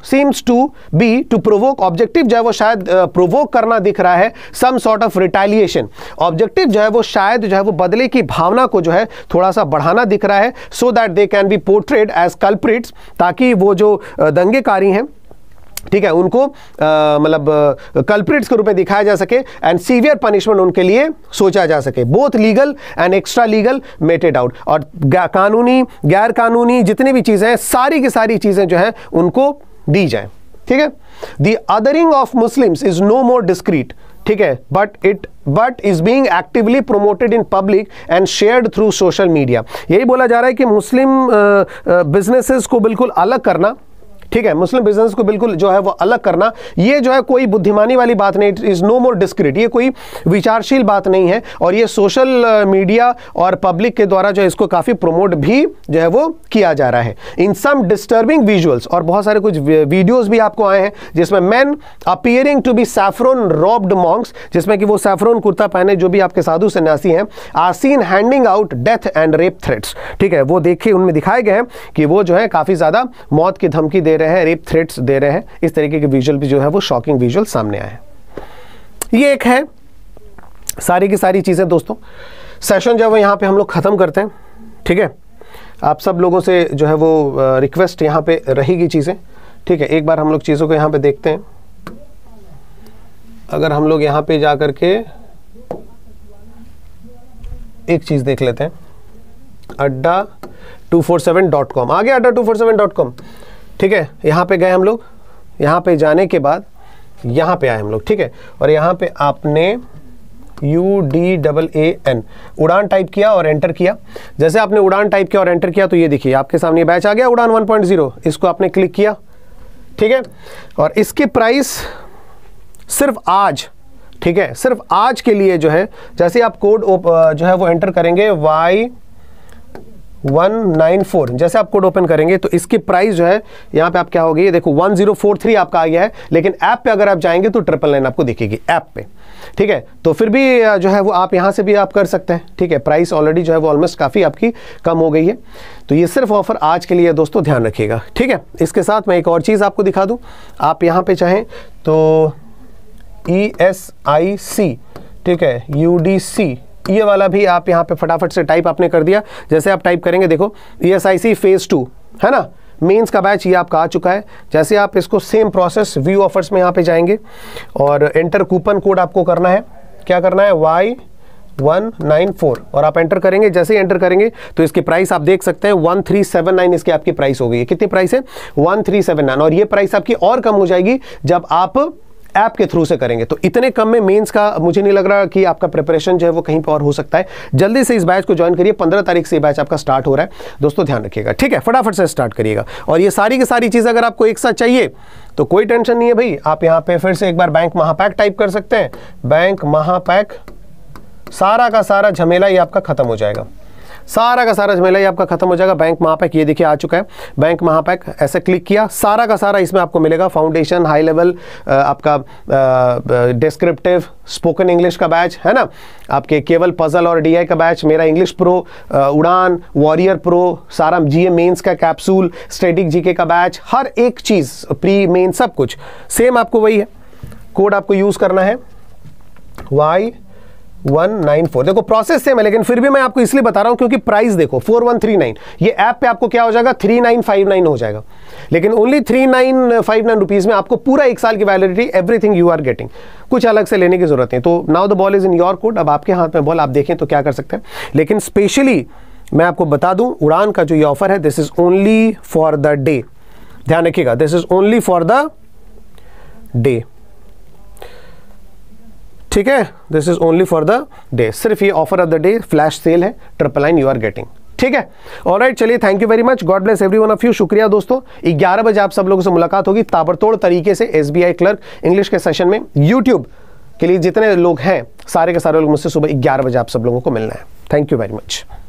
to provoke। Objective जो है वो शायद प्रोवोक करना दिख रहा है, some sort of retaliation। Objective जो है वो शायद जो है वो बदले की भावना को जो है थोड़ा सा बढ़ाना दिख रहा है, so that they can be portrayed as culprits, ताकि वो जो दंगेकारी हैं, ठीक है, उनको मतलब कल्प्रिट्स के रूप में दिखाया जा सके एंड सीवियर पनिशमेंट उनके लिए सोचा जा सके, both legal and extra legal meted out. और कानूनी गैर कानूनी जितनी भी चीजें हैं सारी की सारी चीजें जो है उनको दी जाए। ठीक है, the othering of Muslims is no more discreet. ठीक है, but is being actively promoted in public and shared through social media. यही बोला जा रहा है कि मुस्लिम बिजनेसेस को बिल्कुल अलग करना, ठीक है, मुस्लिम बिजनेस को बिल्कुल जो है वो अलग करना, ये जो है कोई बुद्धिमानी वाली बात नहीं, इज नो मोर डिस्क्रीट, ये कोई विचारशील बात नहीं है, और ये सोशल मीडिया और पब्लिक के द्वारा जो है इसको काफी प्रमोट भी जो है वो किया जा रहा है। इन सम डिस्टर्बिंग विजुअल्स, और बहुत सारे कुछ वीडियोस भी आपको आए हैं जिसमें men appearing to be saffron robed monks, जिसमें कि वो सैफ्रॉन कुर्ता पहने जो भी आपके साधु सन्यासी हैं, are seen handing out death and rape threats. ठीक है, वो देखिए उनमें दिखाए गए हैं कि वो जो है काफी ज्यादा मौत की धमकी दे रहे हैं, रेप थ्रेट्स दे रहे हैं। इस तरीके के विजुअल भी जो है वो शॉकिंग विजुअल सामने आए हैं। ये एक है सारी की सारी चीजें। दोस्तों सेशन जो है यहां पे हम लोग खत्म करते हैं। ठीक है, आप सब लोगों से जो है वो रिक्वेस्ट यहां पे रहेगी चीजें। ठीक है, एक बार हम लोग चीजों को यहां पे देखते हैं। अगर हम लोग यहां पे जाकर के एक चीज देख लेते हैं, adda247.com आ गया, adda247.com। ठीक है, यहाँ पे गए हम लोग, यहाँ पे जाने के बाद यहाँ पे आए हम लोग। ठीक है, और यहाँ पे आपने UDAAN उड़ान टाइप किया और एंटर किया। जैसे आपने उड़ान टाइप किया और एंटर किया तो ये देखिए आपके सामने बैच आ गया उड़ान 1.0, इसको आपने क्लिक किया। ठीक है, और इसकी प्राइस सिर्फ आज, ठीक है, सिर्फ आज के लिए जो है, जैसे आप कोड जो है वो एंटर करेंगे Y194, जैसे आप कोड ओपन करेंगे तो इसकी प्राइस जो है यहाँ पे आप क्या होगी, ये देखो 1043 आपका आ गया है, लेकिन ऐप पे अगर आप जाएंगे तो 999 आपको दिखेगी ऐप पे। ठीक है, तो फिर भी जो है वो आप यहाँ से भी आप कर सकते हैं। ठीक है, प्राइस ऑलरेडी जो है वो ऑलमोस्ट काफ़ी आपकी कम हो गई है। तो ये सिर्फ ऑफर आज के लिए दोस्तों, ध्यान रखिएगा। ठीक है, इसके साथ मैं एक और चीज़ आपको दिखा दूँ, आप यहाँ पे चाहें तो ESIC, ठीक है, UDC, ये वाला भी आप यहाँ पे फटाफट से टाइप आपने कर दिया। जैसे आप टाइप करेंगे देखो ESIC फेज 2 है ना, मेंस का बैच ये आपका आ चुका है। जैसे आप इसको सेम प्रोसेस व्यू ऑफर्स में यहाँ पे जाएंगे और एंटर कूपन कोड आपको करना है, क्या करना है Y194 और आप एंटर करेंगे। जैसे ही एंटर करेंगे तो इसकी प्राइस आप देख सकते हैं 1379 इसकी आपकी प्राइस हो गई है। कितनी प्राइस है? 1379। और ये प्राइस आपकी और कम हो जाएगी जब आप ऐप के थ्रू से करेंगे। तो इतने कम में मेंस का मुझे नहीं लग रहा कि आपका प्रिपरेशन जो है वो कहीं पर और हो सकता है। जल्दी से इस बैच को ज्वाइन करिए, 15 तारीख से ये बैच आपका स्टार्ट हो रहा है दोस्तों, ध्यान रखिएगा, ठीक है? फटाफट से स्टार्ट करिएगा। और ये सारी की सारी चीज़ अगर आपको एक साथ चाहिए तो कोई टेंशन नहीं है भाई, आप यहाँ पे फिर से एक बार बैंक महापैक टाइप कर सकते हैं। बैंक महापैक, सारा का सारा झमेला ही आपका खत्म हो जाएगा, सारा का सारा झमेला ही आपका खत्म हो जाएगा। बैंक महापैक ये देखिए आ चुका है, बैंक महापैक ऐसे क्लिक किया, सारा का सारा इसमें आपको मिलेगा। फाउंडेशन, हाई लेवल, आपका डिस्क्रिप्टिव, स्पोकन इंग्लिश का बैच है ना, आपके केवल पजल और डीआई का बैच, मेरा English pro, Udaan, warrior pro, सारा जीए मेंस का कैप्सूल, स्टैटिक जीके का बैच, हर एक चीज़ प्री मेन सब कुछ सेम आपको वही है। कोड आपको यूज़ करना है Y194। देखो प्रोसेस सेम है लेकिन फिर भी मैं आपको इसलिए बता रहा हूं क्योंकि प्राइस देखो 4139, ये ऐप पे आपको क्या हो जाएगा 3959 हो जाएगा, लेकिन ओनली 3959 रुपीज में आपको पूरा 1 साल की validity, everything you are getting, कुछ अलग से लेने की जरूरत नहीं। तो now the ball is in your court, अब आपके हाथ में बॉल, आप देखें तो क्या कर सकते हैं। लेकिन स्पेशली मैं आपको बता दूं, उड़ान का जो ये ऑफर है this is only for the day, ध्यान रखिएगा, this is only for the day, ठीक है? This is only for the day, सिर्फ ये offer of the day flash sale है, 999 यू आर गेटिंग, ठीक है? ऑलराइट, चलिए, thank you very much, God bless every one of you. शुक्रिया दोस्तों, 11 बजे आप सब लोगों से मुलाकात होगी ताबड़तोड़ तरीके से SBI क्लर्क इंग्लिश के सेशन में। यूट्यूब के लिए जितने लोग हैं सारे के सारे लोग मुझसे सुबह 11 बजे आप सब लोगों को मिलना है। Thank you very much.